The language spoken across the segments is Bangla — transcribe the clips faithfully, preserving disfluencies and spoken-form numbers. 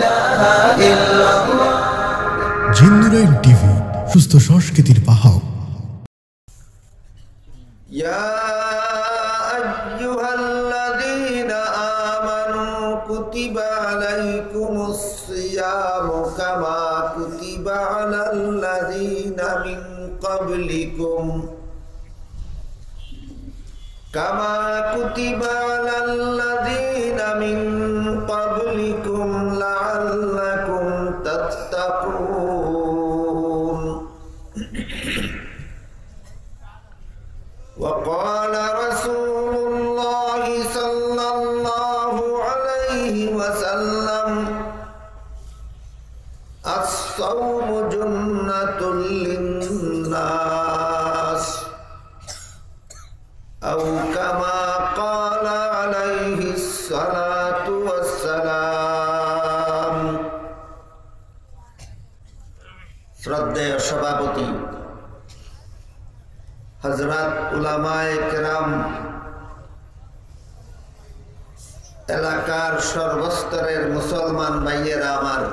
ইলাহা ইল্লাল্লাহ। জিন্নুরাইন টিভি, সুস্থ সংস্কৃতির বাহক। ইয়া আইয়ুহাল্লাযীনা আমানু কুতিবা আলাইকুমুস সিয়ামু কামা কুতিবা আলাল্লাযীনা মিন ক্বাবলিকুম কামা কুতিবা আলাল্লাযীনা মিন ক্বাবলিকুম লাআল্লাকুম তাত্তাকুন। وقال رسول الله صلى الله عليه وسلم الصوم جنة للناس أو كما قال عليه الصلاة والسلام। শ্রদ্ধেয় সভাপতি হযরত উলামায়ে কেরাম, এলাকার সর্বস্তরের মুসলমান ভাইয়েরা আমার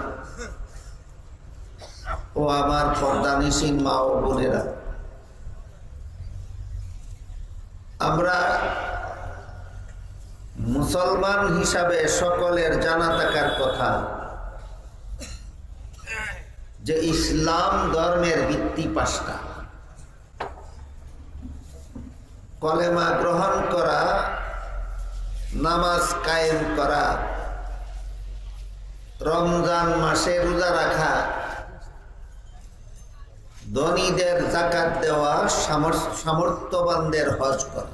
ও আমার পর্দানিসীন মা ও বোনেরা, আমরা মুসলমান হিসাবে সকলের জানা থাকার কথা যে ইসলাম ধর্মের ভিত্তি পাঁচটা। কলেমা গ্রহণ করা, নামাজ কায়েম করা, রমজান মাসে রোজা রাখা, ধনীদের যাকাত দেওয়া, সামর্থ্যবানদের হজ করা।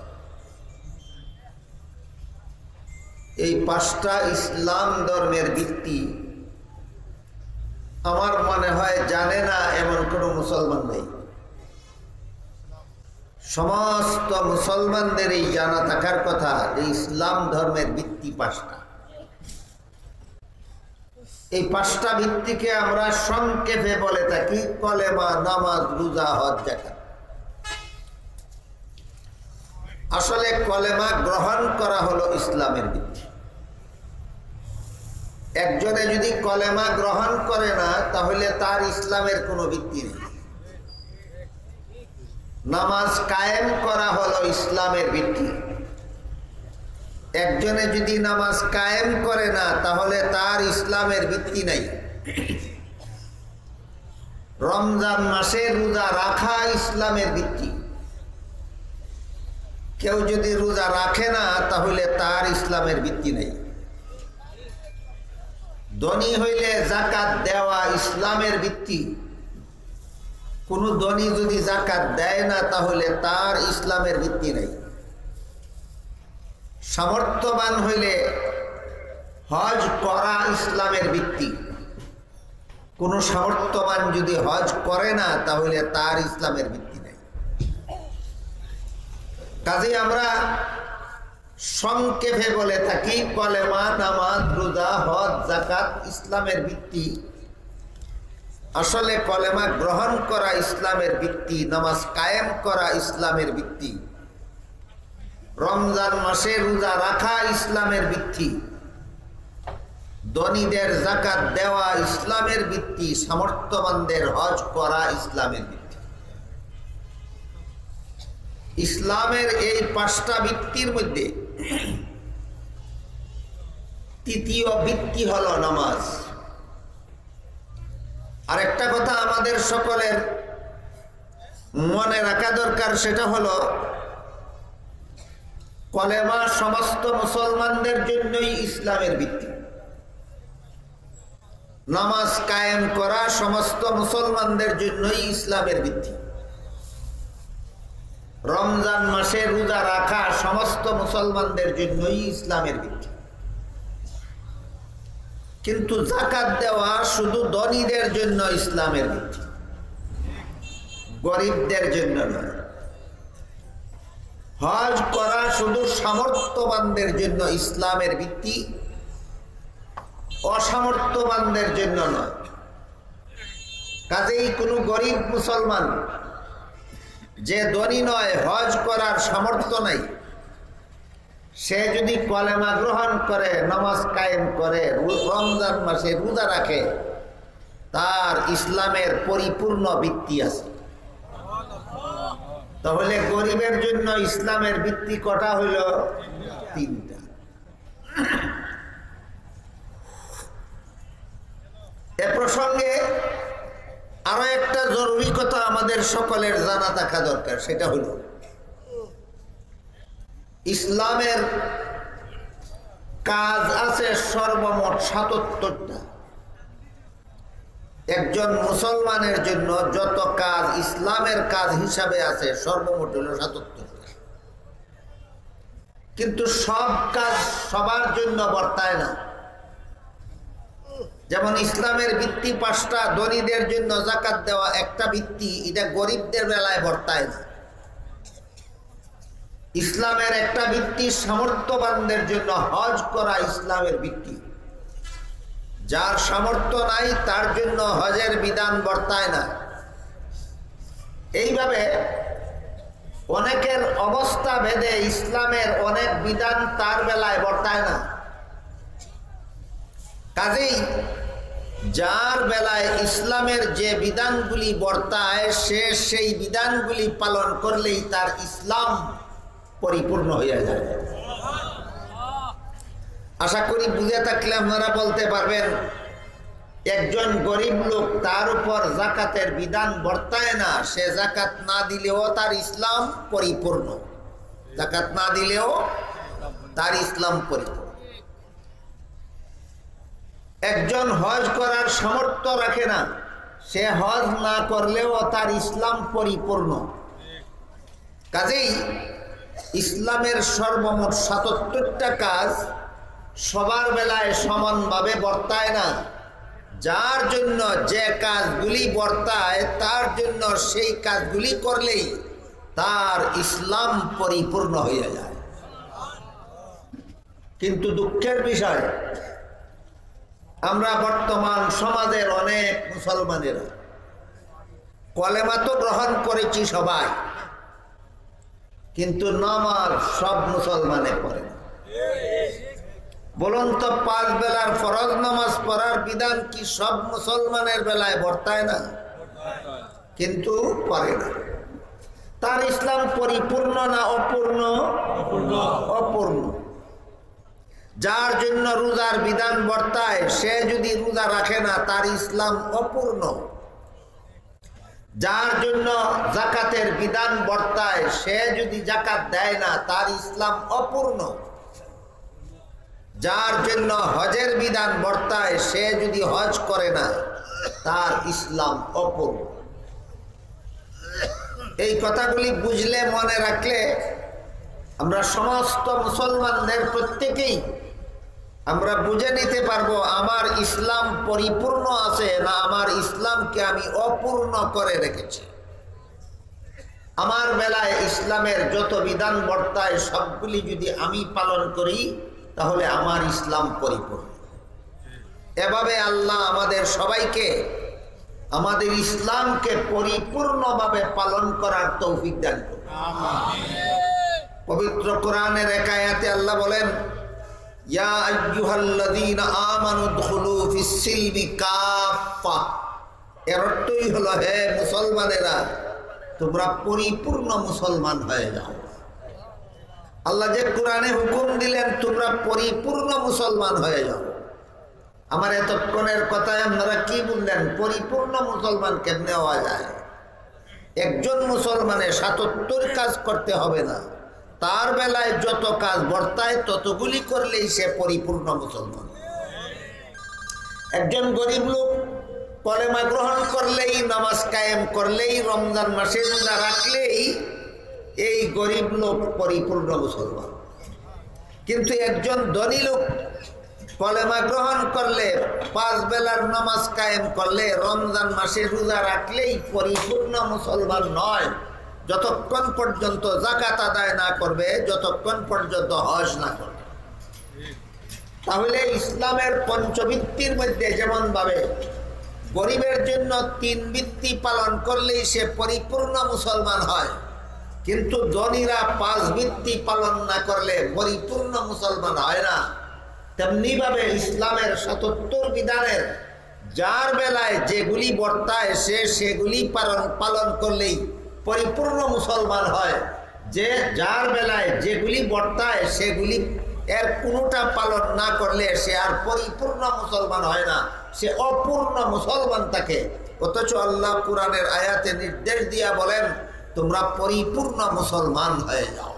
এই পাঁচটা ইসলাম ধর্মের ভিত্তি আমার মনে হয় জানে না এমন কোনো মুসলমান নেই। সমস্ত মুসলমানদের এই জানা থাকার কথা যে ইসলাম ধর্মের ভিত্তি পাঁচটা। এই পাঁচটা ভিত্তিকে আমরা সংক্ষেপে বলে থাকি কলেমা, নামাজ, রোজা, হজ, যাকাত। আসলে কলেমা গ্রহণ করা হলো ইসলামের ভিত্তি। একজনে যদি কলেমা গ্রহণ করে না তাহলে তার ইসলামের কোনো ভিত্তি নেই। নামাজ কায়েম করা হলো ইসলামের ভিত্তি। একজনে যদি নামাজ কায়েম করে না তাহলে তার ইসলামের ভিত্তি নাই। রমজান মাসে রোজা রাখা ইসলামের ভিত্তি। কেউ যদি রোজা রাখে না তাহলে তার ইসলামের ভিত্তি নাই। ধনী হইলে যাকাত দেওয়া ইসলামের ভিত্তি। কোন ধনী যদি যাকাত দেয় না তাহলে তার ইসলামের ভিত্তি নাই। সামর্থ্যবান হইলে হজ করা ইসলামের ভিত্তি। কোন সামর্থ্যবান যদি হজ করে না তাহলে তার ইসলামের ভিত্তি নাই। কাজে আমরা সংক্ষেপে বলে থাকি কলেমা, নামাজ, রোজা, হজ, যাকাত ইসলামের ভিত্তি। আসলে কলেমা গ্রহণ করা ইসলামের ভিত্তি, নামাজ কায়েম করা ইসলামের ভিত্তি, রমজান মাসে রোজা রাখা ইসলামের ভিত্তি, ধনীদের যাকাত দেওয়া ইসলামের ভিত্তি, সামর্থ্যবানদের হজ করা ইসলামের ভিত্তি। ইসলামের এই পাঁচটা ভিত্তির মধ্যে তৃতীয় ভিত্তি হলো নামাজ। আর একটা কথা আমাদের সকলের মনে রাখা দরকার, সেটা হলো কলেমা সমস্ত মুসলমানদের জন্যই ইসলামের ভিত্তি। নামাজ কায়েম করা সমস্ত মুসলমানদের জন্যই ইসলামের ভিত্তি। রমজান মাসে রোজা রাখা সমস্ত মুসলমানদের জন্যই ইসলামের ভিত্তি। কিন্তু যাকাত দেওয়া শুধু ধনীদের জন্য ইসলামের ভিত্তি, গরিবদের জন্য নয়। হজ করা শুধু সামর্থ্যবানদের জন্য ইসলামের ভিত্তি, অসামর্থ্যবানদের জন্য নয়। কাজেই কোনো গরিব মুসলমান যে ধনী নয়, হজ করার সামর্থ্য নাই, সে যদি কলেমা গ্রহণ করে, নামাজ কায়েম করে, রমজান মাসে রোজা রাখে, তার ইসলামের পরিপূর্ণ ভিত্তি আছে। তাহলে গরিবের জন্য ইসলামের ভিত্তি কটা হইল? তিনটা। এ প্রসঙ্গে আরো একটা জরুরি কথা আমাদের সকলের জানা থাকা দরকার, সেটা হলো ইসলামের কাজ আছে সর্বমোট সাতাত্তরটা। একজন মুসলমানের জন্য যত কাজ ইসলামের কাজ হিসাবে আছে সর্বমোট হলো সাতাত্তরটা। কিন্তু সব কাজ সবার জন্য বর্তায় না। যেমন ইসলামের ভিত্তি পাঁচটা, ধনীদের জন্য যাকাত দেওয়া একটা ভিত্তি, এটা গরিবদের বেলায় বর্তায় না। ইসলামের একটা ভিত্তি সামর্থ্যবানদের জন্য হজ করা ইসলামের ভিত্তি। যার সামর্থ্য নাই তার জন্য হজের বিধান বর্তায় না। এইভাবে অনেকের অবস্থা ভেদে ইসলামের অনেক বিধান তার বেলায় বর্তায় না। কাজেই যার বেলায় ইসলামের যে বিধানগুলি বর্তায় সে সেই বিধানগুলি পালন করলেই তার ইসলাম পরিপূর্ণ হয়ে যায়। আশা করি বুঝে থাকলে আপনারা বলতে পারবেন, একজন গরিব লোক, তার উপর যাকাতের বিধান বর্তায় না, সে যাকাত না দিলেও তার ইসলাম পরিপূর্ণ। যাকাত না দিলেও তার ইসলাম পরিপূর্ণ। একজন হজ করার সামর্থ্য রাখে না, সে হজ না করলেও তার ইসলাম পরিপূর্ণ। কাজেই ইসলামের সর্বমোট সাতাত্তরটা কাজ সবার বেলায় সমানভাবে বর্তায় না। যার জন্য যে কাজগুলি বর্তায় তার জন্য সেই কাজগুলি করলেই তার ইসলাম পরিপূর্ণ হয়ে যায়। কিন্তু দুঃখের বিষয়, আমরা বর্তমান সমাজের অনেক মুসলমানেরা কলেমা তো গ্রহণ করেছি সবাই, কিন্তু নামাজ সব মুসলমানে পড়ে না। বলুন তো, পাঁচ বেলার ফরজ নামাজ পড়ার বিধান কি সব মুসলমানের বেলায় বর্তায় না? কিন্তু পড়ে না। তার ইসলাম পরিপূর্ণ না অপূর্ণ? অপূর্ণ। যার জন্য রোজার বিধান বর্তায়, সে যদি রোজা রাখে না তার ইসলাম অপূর্ণ। যার জন্য যাকাতের বিধান বর্তায়, সে যদি যাকাত দেয় না তার ইসলাম অপূর্ণ। যার জন্য হজের বিধান বর্তায়, সে যদি হজ করে না তার ইসলাম অপূর্ণ। এই কথাগুলি বুঝলে, মনে রাখলে আমরা সমস্ত মুসলমানদের প্রত্যেকেই আমরা বুঝে নিতে পারবো আমার ইসলাম পরিপূর্ণ আছে না আমার ইসলামকে আমি অপূর্ণ করে রেখেছি। আমার বেলায় ইসলামের যত বিধান বর্তায় সবগুলি যদি আমি পালন করি তাহলে আমার ইসলাম পরিপূর্ণ। এভাবে আল্লাহ আমাদের সবাইকে আমাদের ইসলামকে পরিপূর্ণভাবে পালন করার তৌফিক দান করুন। পবিত্র কোরআনের এক আয়াতে আল্লাহ বলেন, ইয়া আইয়ুহাল্লাযীনা আমানু দুখুলু ফিস-সিলমি কাফা। এর অর্থই হলো, হে মুসলমানেরা, তোমরা পরিপূর্ণ মুসলমান হয়ে যাও। আল্লাহ যে কোরআনে হুকুম দিলেন তোমরা পরিপূর্ণ মুসলমান হয়ে যাও। আমার এতক্ষণের কথায় আপনারা কি বললেন? পরিপূর্ণ মুসলমান কেমনে হওয়া যায়? একজন মুসলমানের সাতাত্তর কাজ করতে হবে না, তার বেলায় যত কাজ বর্তায় ততগুলি করলেই সে পরিপূর্ণ মুসলমান। একজন গরিব লোক কলেমা গ্রহণ করলেই, নামাজ কায়েম করলেই, রমজান মাসে রোজা রাখলেই এই গরিব লোক পরিপূর্ণ মুসলমান। কিন্তু একজন ধনী লোক কলেমা গ্রহণ করলে, পাঁচ বেলার নামাজ কায়েম করলে, রমজান মাসে রোজা রাখলেই পরিপূর্ণ মুসলমান নয়, যতক্ষণ পর্যন্ত যাকাত আদায় না করবে, যতক্ষণ পর্যন্ত হজ না করবে। তাহলে ইসলামের পঞ্চভিত্তির মধ্যে যেমন ভাবে গরিবের জন্য তিন ভিত্তি পালন করলেই সে পরিপূর্ণ মুসলমান হয়, কিন্তু ধনীরা পাঁচ ভিত্তি পালন না করলে পরিপূর্ণ মুসলমান হয় না। তেমনি ভাবে ইসলামের সাতাত্তর বিধানের যার বেলায় যেগুলি বর্তায় সে সেগুলি পালন পালন করলেই পরিপূর্ণ মুসলমান হয়। যে যার বেলায় যেগুলি বর্তায় সেগুলি এর কোনোটা পালন না করলে সে আর পরিপূর্ণ মুসলমান হয় না, সে অপূর্ণ মুসলমান থাকে। অথচ আল্লাহ কুরআনের আয়াতে নির্দেশ দিয়া বলেন তোমরা পরিপূর্ণ মুসলমান হয়ে যাও।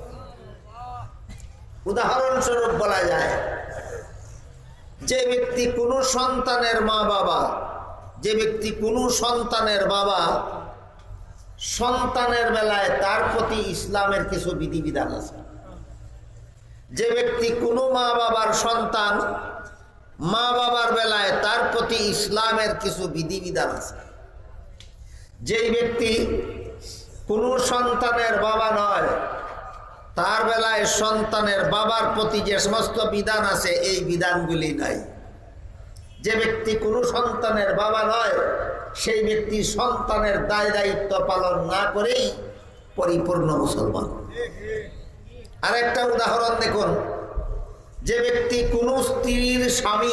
উদাহরণস্বরূপ বলা যায়, যে ব্যক্তি কোনো সন্তানের মা বাবা যে ব্যক্তি কোনো সন্তানের বাবা সন্তানের বেলায় তার প্রতি ইসলামের কিছু বিধিবিধান আছে। যে ব্যক্তি কোনো মা বাবার সন্তান মা বাবার বেলায় তার প্রতি ইসলামের কিছু বিধিবিধান আছে। যেই ব্যক্তি কোনো সন্তানের বাবা নয় তার বেলায় সন্তানের বাবার প্রতি যে সমস্ত বিধান আছে এই বিধানগুলি নাই। যে ব্যক্তি কোনো সন্তানের বাবা নয় সেই ব্যক্তি সন্তানের দায় দায়িত্ব পালন না করেই পরিপূর্ণ মুসলমান। আরেকটা উদাহরণ দেখুন, যে ব্যক্তি কোনো স্ত্রীর স্বামী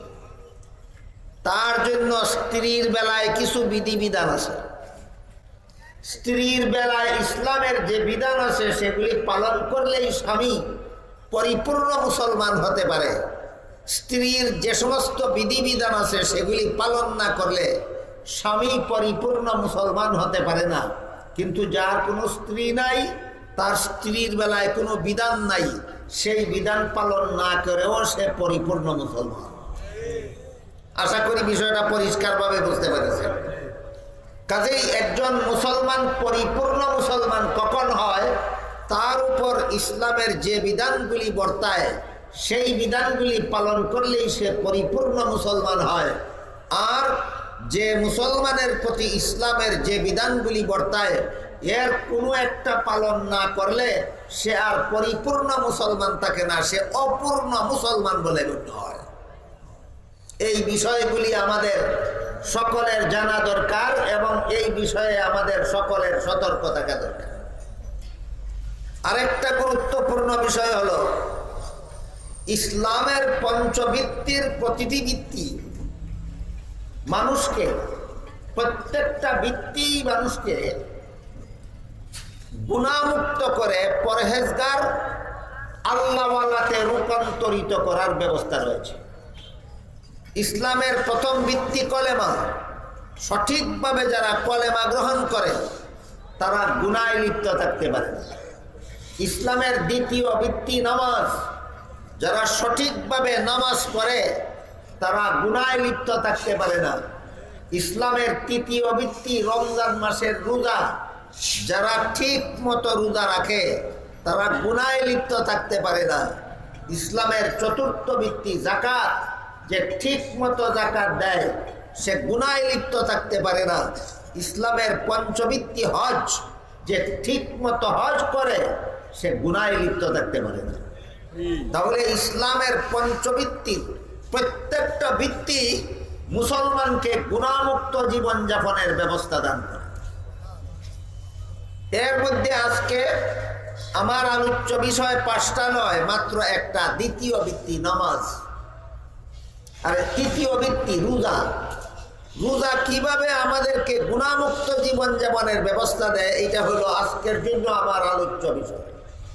তার জন্য স্ত্রীর বেলায় কিছু বিধিবিধান আছে। স্ত্রীর বেলায় ইসলামের যে বিধান আছে সেগুলি পালন করলেই স্বামী পরিপূর্ণ মুসলমান হতে পারে। স্ত্রীর যে সমস্ত বিধিবিধান আছে সেগুলি পালন না করলে স্বামী পরিপূর্ণ মুসলমান হতে পারে না। কিন্তু যার কোনো স্ত্রী নাই, তার স্ত্রীর বেলায় কোনো বিধান নাই, সেই বিধান পালন না করেও সে পরিপূর্ণ মুসলমান। আশা করি বিষয়টা পরিষ্কারভাবে বুঝতে পেরেছেন। কাজেই একজন মুসলমান পরিপূর্ণ মুসলমান কখন হয়? তার উপর ইসলামের যে বিধানগুলি বর্তায় সেই বিধানগুলি পালন করলেই সে পরিপূর্ণ মুসলমান হয়। আর যে মুসলমানের প্রতি ইসলামের যে বিধানগুলি বর্তায় এর কোনো একটা পালন না করলে সে আর পরিপূর্ণ মুসলমান থাকে না, সে অপূর্ণ মুসলমান বলে গণ্য হয়। এই বিষয়গুলি আমাদের সকলের জানা দরকার এবং এই বিষয়ে আমাদের সকলের সতর্ক থাকা দরকার। আরেকটা গুরুত্বপূর্ণ বিষয় হলো ইসলামের পঞ্চবৃত্তির প্রতিটি বৃত্তি মানুষকে, প্রত্যেকটা বৃত্তি মানুষকে গুনাহমুক্ত করে পরহেজগার আল্লাহওয়ালাতে রূপান্তরিত করার ব্যবস্থা রয়েছে। ইসলামের প্রথম ভিত্তি কলেমা। সঠিকভাবে যারা কলেমা গ্রহণ করে তারা গুনাহে লিপ্ত থাকতে পারে না। ইসলামের দ্বিতীয় ভিত্তি নামাজ। যারা সঠিকভাবে নামাজ পড়ে তারা গুনাহে লিপ্ত থাকতে পারে না। ইসলামের তৃতীয় ভিত্তি রমজান মাসের রোজা। যারা ঠিক মতো রোজা রাখে তারা গুনাহে লিপ্ত থাকতে পারে না। ইসলামের চতুর্থ ভিত্তি যাকাত। যে ঠিক মতো যাকাত দেয় সে গুনাহে লিপ্ত থাকতে পারে না। ইসলামের পঞ্চভিত্তি হজ। যে ঠিক মতো হজ করে সে গুনাহে লিপ্ত থাকতে পারে না। তাহলে ইসলামের পঞ্চভিত্তি প্রত্যেকটা ভিত্তি মুসলমানকে গুনাহমুক্ত জীবনযাপনের ব্যবস্থা দান করে। এর মধ্যে আজকে আমার আলোচ্য বিষয় পাঁচটা নয়, মাত্র একটা। দ্বিতীয় ভিত্তি নামাজ, আর তৃতীয় ভিত্তি রোজা। রোজা কিভাবে আমাদেরকে গুনাহমুক্ত জীবনযাপনের ব্যবস্থা দেয়, এটা হলো আজকের জন্য আমার আলোচ্য বিষয়।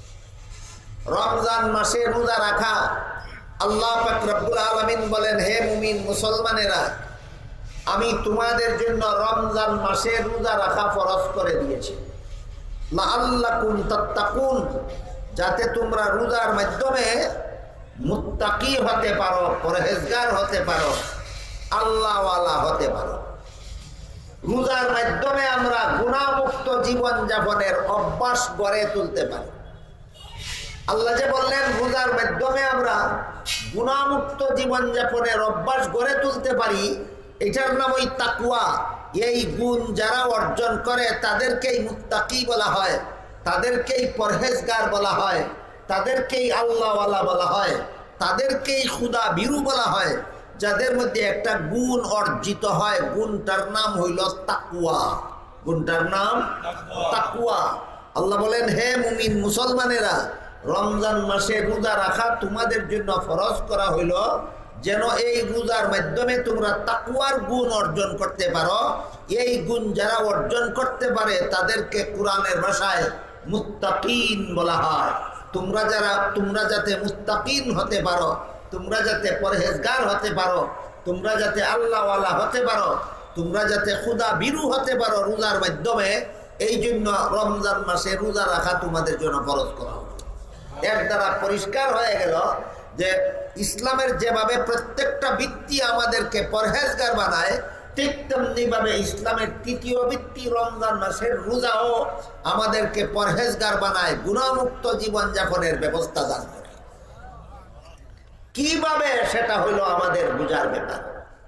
রমজান মাসে রোজা রাখা। আল্লাহ পাক রব্বুল আলামিন বলেন, হে মুমিন মুসলমানেরা, আমি তোমাদের জন্য রমজান মাসে রোজা রাখা ফরজ করে দিয়েছি। লাআল্লাকুম তাত্তাকুন, যাতে তোমরা রোজার মাধ্যমে মুত্তাকি হতে পারো, পরহেজগার হতে পারো, আল্লাহওয়ালা হতে পারো। রোজার মাধ্যমে আমরা গুনাহমুক্ত জীবনযাপনের অভ্যাস গড়ে তুলতে পারি। আল্লাহ যে বললেন রোজার মাধ্যমে আমরা গুনাহমুক্ত জীবনযাপনের অভ্যাস গড়ে তুলতে পারি, এটার নাম ওই তাকওয়া। এই গুণ যারা অর্জন করে তাদেরকেই মুত্তাকি বলা হয়, তাদেরকেই পরহেজগার বলা হয়, তাদেরকেই আল্লাহওয়ালা বলা হয়, তাদেরকেই খুদা বিরু বলা হয়। যাদের মধ্যে একটা গুণ অর্জিত হয়, গুণটার নাম হইল তাকওয়া। গুণটার নাম তাকওয়া। আল্লাহ বলেন, হে মুমিন মুসলমানেরা, রমজান মাসে রোজা রাখা তোমাদের জন্য ফরজ করা হইল, যেন এই রোজার মাধ্যমে তোমরা তাকওয়ার গুণ অর্জন করতে পারো। এই গুণ যারা অর্জন করতে পারে তাদেরকে কোরআনের ভাষায় মুত্তাকিন বলা হয়। তোমরা যারা তোমরা যাতে মুত্তাকিন হতে পারো, তোমরা যাতে পরহেজগার হতে পারো, তোমরা যাতে আল্লাহওয়ালা হতে পারো, তোমরা যাতে খুদা বিরু হতে পারো রোজার মাধ্যমে, এই জন্য রমজান মাসে রোজা রাখা তোমাদের জন্য ফরজ করা হবে। এর দ্বারা পরিষ্কার হয়ে গেল যে ইসলামের যেভাবে প্রত্যেকটা ভিত্তি আমাদেরকে পরহেজগার বানায়, ঠিক তেমনিভাবে ইসলামের তৃতীয় ভিত্তি রমজান মাসের রোজাও আমাদেরকে পরহেজগার বানায়, গুনাহমুক্ত জীবনযাপনের ব্যবস্থা দান করে। কিভাবে সেটা হইল আমাদের বোঝার ব্যাপার।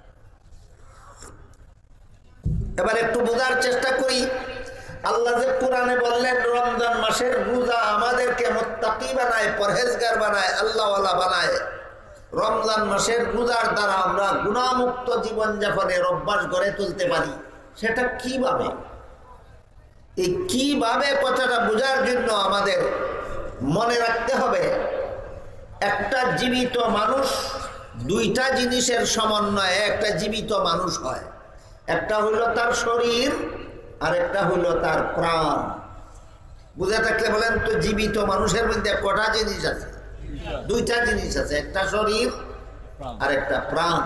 এবার একটু বোঝার চেষ্টা করি। আল্লাহ যে কোরআনে বললেন রমজান মাসের রোজা আমাদেরকে মুত্তাকি বানায়, পরহেজগার বানায়, আল্লাহওয়ালা বানায়। রমজান মাসের রোজার দ্বারা আমরা গুনাহমুক্ত জীবনযাপনের অভ্যাস গড়ে তুলতে পারি। সেটা কিভাবে? এই কিভাবে কথাটা বোঝার জন্য আমাদের মনে রাখতে হবে, একটা জীবিত মানুষ দুইটা জিনিসের সমন্বয়ে একটা জীবিত মানুষ হয়। একটা হইল তার শরীর, আর একটা হইল তার প্রাণ। বুঝে থাকলে বলেন তো, জীবিত মানুষের মধ্যে কটা জিনিস আছে? দুইটা জিনিস আছে, একটা শরীর আর একটা প্রাণ।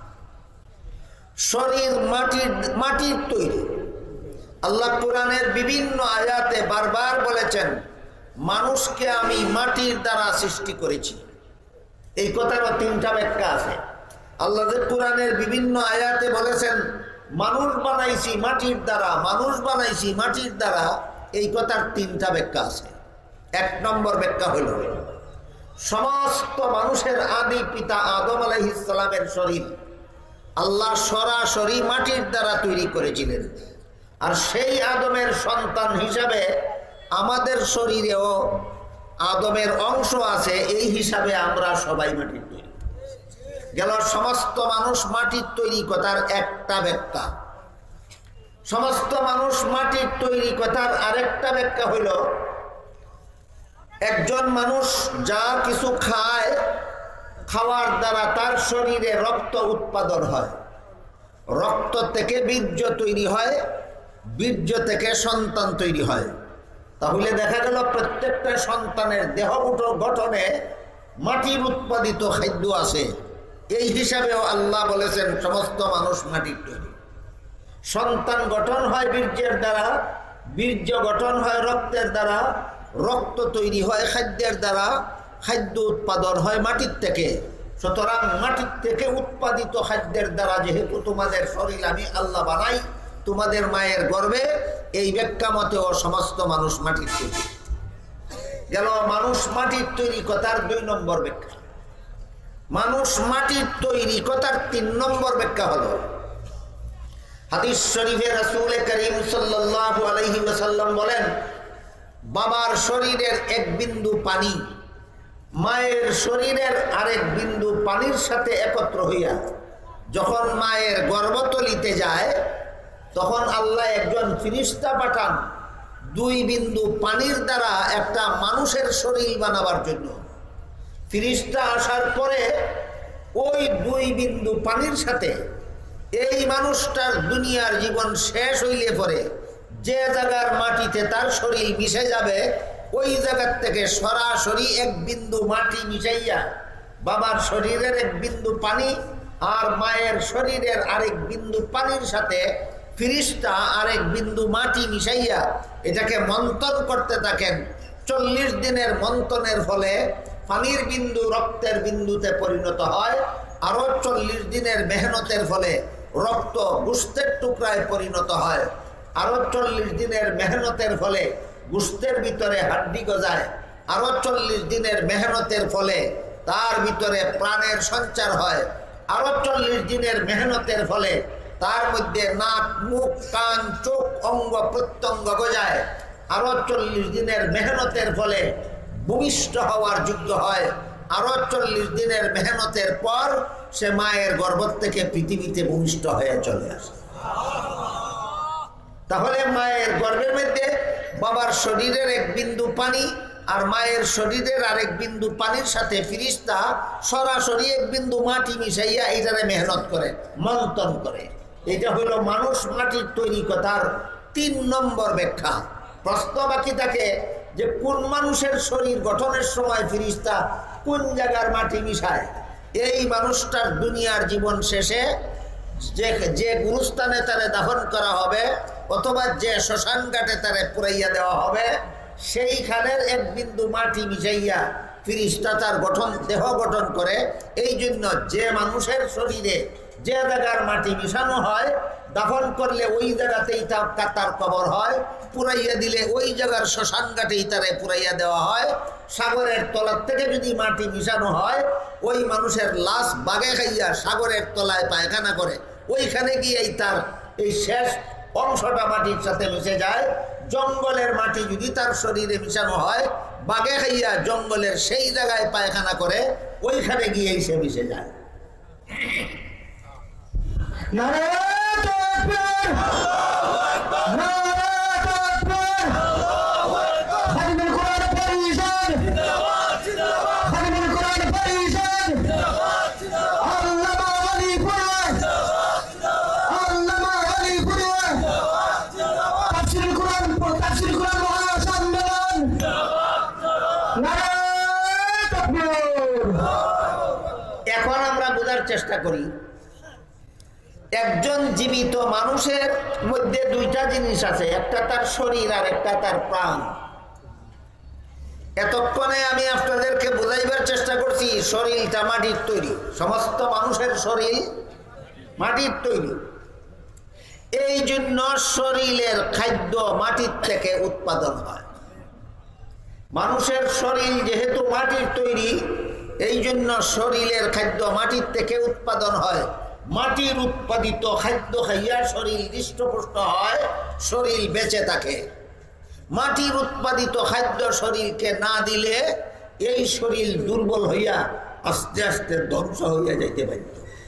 শরীর মাটির মাটির তৈরি। আল্লাহ কোরআনের বিভিন্ন আয়াতে বারবার বলেছেন, মানুষকে আমি মাটির দ্বারা সৃষ্টি করেছি। এই কথারও তিনটা ব্যাখ্যা আছে। আল্লাহ যে কোরআনের বিভিন্ন আয়াতে বলেছেন মানুষ বানাইছি মাটির দ্বারা, মানুষ বানাইছি মাটির দ্বারা, এই কথার তিনটা ব্যাখ্যা আছে। এক নম্বর ব্যাখ্যা হইল, সমস্ত মানুষের আদি পিতা আদম আলাইহিস সালামের শরীর আল্লাহ সরাসরি মাটির দ্বারা তৈরি করেছিলেন। আর সেই আদমের সন্তান হিসাবে আমাদের শরীরেও আদমের অংশ আছে, এই হিসাবে আমরা সবাই মাটির তৈরি। গেল সমস্ত মানুষ মাটির তৈরি কথার একটা ব্যাখ্যা। সমস্ত মানুষ মাটির তৈরি কথার আরেকটা ব্যাখ্যা হইল, একজন মানুষ যা কিছু খায়, খাওয়ার দ্বারা তার শরীরে রক্ত উৎপাদন হয়, রক্ত থেকে বীর্য তৈরি হয়, বীর্য থেকে সন্তান তৈরি হয়। তাহলে দেখা গেল প্রত্যেকটা সন্তানের দেহ গঠনে মাটির উৎপাদিত খাদ্য আছে। এই হিসাবেও আল্লাহ বলেছেন সমস্ত মানুষ মাটির তৈরি। সন্তান গঠন হয় বীর্যের দ্বারা, বীর্য গঠন হয় রক্তের দ্বারা, রক্ত তৈরি হয় খাদ্যের দ্বারা, খাদ্য উৎপাদন হয় মাটির থেকে। সুতরাং মাটির থেকে উৎপাদিত খাদ্যের দ্বারা যেহেতু তোমাদের শরীর আমি আল্লাহ বানাই তোমাদের মায়ের গর্ভে, এই ব্যাখ্যা মতেও সমস্ত মানুষ মাটির তৈরি। গেল মানুষ মাটির তৈরি কথার দুই নম্বর ব্যাখ্যা। মানুষ মাটির তৈরি কথার তিন নম্বর ব্যাখ্যা হলো, হাদিস শরীফে রাসূল করিম সাল্লাল্লাহু আলাইহি ওয়াসাল্লাম বলেন, বাবার শরীরের এক বিন্দু পানি মায়ের শরীরের আরেক বিন্দু পানির সাথে একত্র হইয়া যখন মায়ের গর্ভতলিতে যায়, তখন আল্লাহ একজন ফিরিস্তা পাঠান দুই বিন্দু পানির দ্বারা একটা মানুষের শরীর বানাবার জন্য। ফিরিস্তা আসার পরে ওই দুই বিন্দু পানির সাথে এই মানুষটার দুনিয়ার জীবন শেষ হইলে পরে যে জায়গার মাটিতে তার শরীর মিশে যাবে, ওই জায়গার থেকে সরাসরি এক বিন্দু মাটি মিশাইয়া বাবার শরীরের এক বিন্দু পানি আর মায়ের শরীরের আরেক বিন্দু পানির সাথে ফিরিস্তা আরেক বিন্দু মাটি মিশাইয়া এটাকে মন্থন করতে থাকেন। চল্লিশ দিনের মন্থনের ফলে পানির বিন্দু রক্তের বিন্দুতে পরিণত হয়, আরো চল্লিশ দিনের মেহনতের ফলে রক্ত গোশতের টুকরায় পরিণত হয়, আরো চল্লিশ দিনের মেহনতের ফলে গোশতের ভিতরে হাড্ডি গজায়, আরো চল্লিশ দিনের মেহনতের ফলে তার ভিতরে প্রাণের সঞ্চার হয়, আরো চল্লিশ দিনের মেহনতের ফলে তার মধ্যে নাক, মুখ, কান, চোখ, অঙ্গ প্রত্যঙ্গ গজায়, আরো চল্লিশ দিনের মেহনতের ফলে ভূমিষ্ঠ হওয়ার যোগ্য হয়, আরো চল্লিশ দিনের মেহনতের পর সে মায়ের গর্ভ থেকে পৃথিবীতে ভূমিষ্ঠ হয়ে চলে আসে। তাহলে মায়ের গর্ভের মধ্যে বাবার শরীরের এক বিন্দু পানি আর মায়ের শরীরের আরেক বিন্দু পানির সাথে ফিরিস্তা সরাসরি এক বিন্দু মাটি মিশাইয়া এইটারে মেহনত করে, মন্থন করে। এটা হলো মানুষ মাটির তৈরি কথার তিন নম্বর ব্যাখ্যা। প্রশ্ন বাকি থাকে যে কোন মানুষের শরীর গঠনের সময় ফিরিস্তা কোন জায়গার মাটি মিশায়। এই মানুষটার দুনিয়ার জীবন শেষে যে যে গুরুস্থানে তারে দাফন করা হবে অথবা যে শ্মশান ঘাটে তারে পুরাইয়া দেওয়া হবে সেইখানের এক বিন্দু মাটি মিশাইয়া ফিরিস্তা তার গঠন দেহ গঠন করে। এই জন্য যে মানুষের শরীরে যে জায়গার মাটি মিশানো হয় দাফন করলে ওই জায়গাতেই তার কবর হয়, পুরাইয়া দিলে ওই জায়গার শ্মশান ঘাটেই তারে পুরাইয়া দেওয়া হয়। সাগরের তলার থেকে যদি মাটি মিশানো হয় ওই মানুষের লাশ বাগে খাইয়া সাগরের তলায় পায়খানা করে, ওইখানে গিয়েই তার এই শেষ অংশটা মাটির সাথে মিশে যায়। জঙ্গলের মাটি যদি তার শরীরে মিশানো হয় বাগে খাইয়া জঙ্গলের সেই জায়গায় পায়খানা করে, ওইখানে গিয়েই সে মিশে যায়। এখন আমরা বোঝার চেষ্টা করি একজন জীবিত মানুষের মধ্যে দুইটা জিনিস আছে, একটা তার শরীর আর একটা তার প্রাণ। এতক্ষণে আমি আপনাদেরকে বোঝাইবার চেষ্টা করছি শরীরটা মাটির তৈরি, সমস্ত মানুষের শরীর মাটির তৈরি। এই জন্য শরীরের খাদ্য মাটির থেকে উৎপাদন হয়। মানুষের শরীর যেহেতু মাটির তৈরি এই জন্য শরীরের খাদ্য মাটির থেকে উৎপাদন হয়। মাটির উৎপাদিত খাদ্য খাইয়া শরীর হৃষ্টপুষ্ট হয়, শরীর বেঁচে থাকে। মাটির উৎপাদিত খাদ্য শরীরকে না দিলে এই শরীর দুর্বল হইয়া আস্তে আস্তে ধ্বংস হইয়া যাইতে পারে।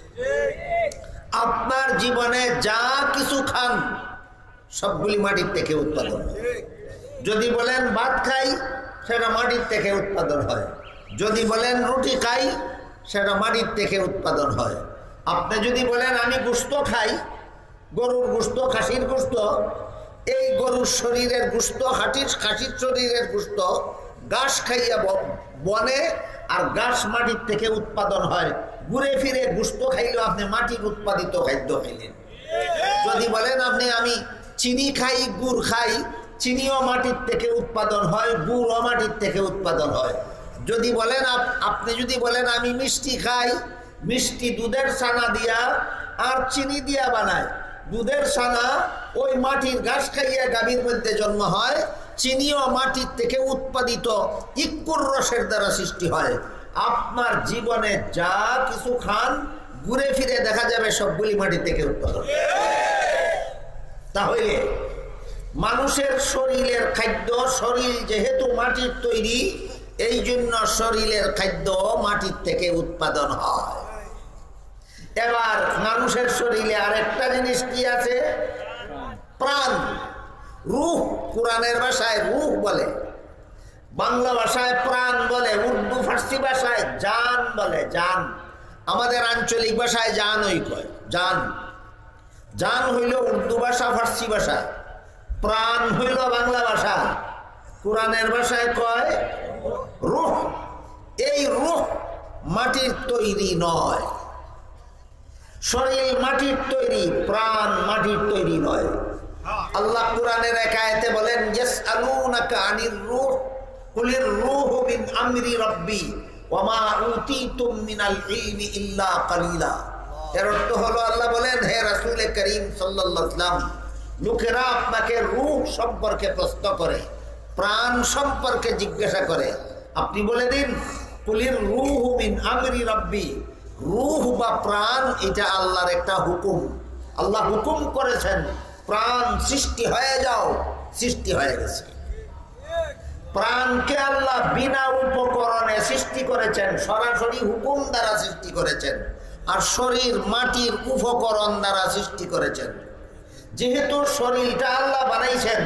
আপনার জীবনে যা কিছু খান সবগুলি মাটির থেকে উৎপাদন হয়। যদি বলেন ভাত খাই সেটা মাটির থেকে উৎপাদন হয়, যদি বলেন রুটি খাই সেটা মাটির থেকে উৎপাদন হয়। আপনি যদি বলেন আমি গোশত খাই, গরুর গোশত, খাসির গোশত, এই গরুর শরীরের গোশত, খাসির খাসির শরীরের গোশত ঘাস খাইয়া বনে, আর ঘাস মাটির থেকে উৎপাদন হয়। ঘুরে ফিরে গোশত খাইলেও আপনি মাটির উৎপাদিত খাদ্য খাইলেন। যদি বলেন আপনি আমি চিনি খাই, গুড় খাই, চিনিও মাটির থেকে উৎপাদন হয়, গুড়ও মাটির থেকে উৎপাদন হয়। যদি বলেন আপনি যদি বলেন আমি মিষ্টি খাই, মিষ্টি দুধের ছানা দিয়া আর চিনি দিয়া বানায়। দুধের ছানা ওই মাটির ঘাস খাইয়া গাভীর মধ্যে জন্ম হয়, চিনিও মাটির থেকে উৎপাদিত ইক্কুর রসের দ্বারা সৃষ্টি হয়। আপনার জীবনে যা কিছু খান ঘুরে ফিরে দেখা যাবে সবগুলি মাটি থেকে উৎপাদন। তাহলে মানুষের শরীরের খাদ্য, শরীর যেহেতু মাটির তৈরি এই জন্য শরীরের খাদ্য মাটির থেকে উৎপাদন হয়। এবার মানুষের শরীরে আরেকটা জিনিস কি আছে? প্রাণ, রূহ। কোরআনের ভাষায় রূহ বলে, বাংলা ভাষায় প্রাণ বলে, উর্দু ফার্সি ভাষায় জান বলে। জান আমাদের আঞ্চলিক ভাষায় জানই কয়। জান জান হইল উর্দু ভাষা, ফার্সি ভাষা। প্রাণ হইল বাংলা ভাষা, কোরআনের ভাষায় কয় রূহ। এই রূহ মাটির তৈরি নয়, শরীর মাটির তৈরি, প্রাণ মাটির তৈরি নয়। আল্লাহ কোরআনের এক আয়াতে বলেন ইয়াসআলুনাকা আনির রূহ কুলির রূহু মিন আমরি রাব্বি ওয়া মা উতীতুম মিনাল ইলমি ইল্লা কালিলা। এর অর্থ হলো আল্লাহ বলেন হে রাসূল করিম সাল্লাল্লাহু আলাইহি ওয়াসাল্লাম, লোকেরা আপনাকে রূহ সম্পর্কে প্রশ্ন করে, প্রাণ সম্পর্কে জিজ্ঞাসা করে, আপনি বলে দিন কুলির রূহু মিন আমরি রাব্বি। রূহ বা প্রাণ এটা আল্লাহর একটা হুকুম। আল্লাহ হুকুম করেছেন প্রাণ সৃষ্টি হয়ে যাও, সৃষ্টি হয়ে গেছে। প্রাণকে আল্লাহ বিনা উপকরণে সৃষ্টি করেছেন, সরাসরি হুকুম দ্বারা সৃষ্টি করেছেন। আর শরীর মাটির উপকরণ দ্বারা সৃষ্টি করেছেন। যেহেতু শরীরটা আল্লাহ বানাইছেন,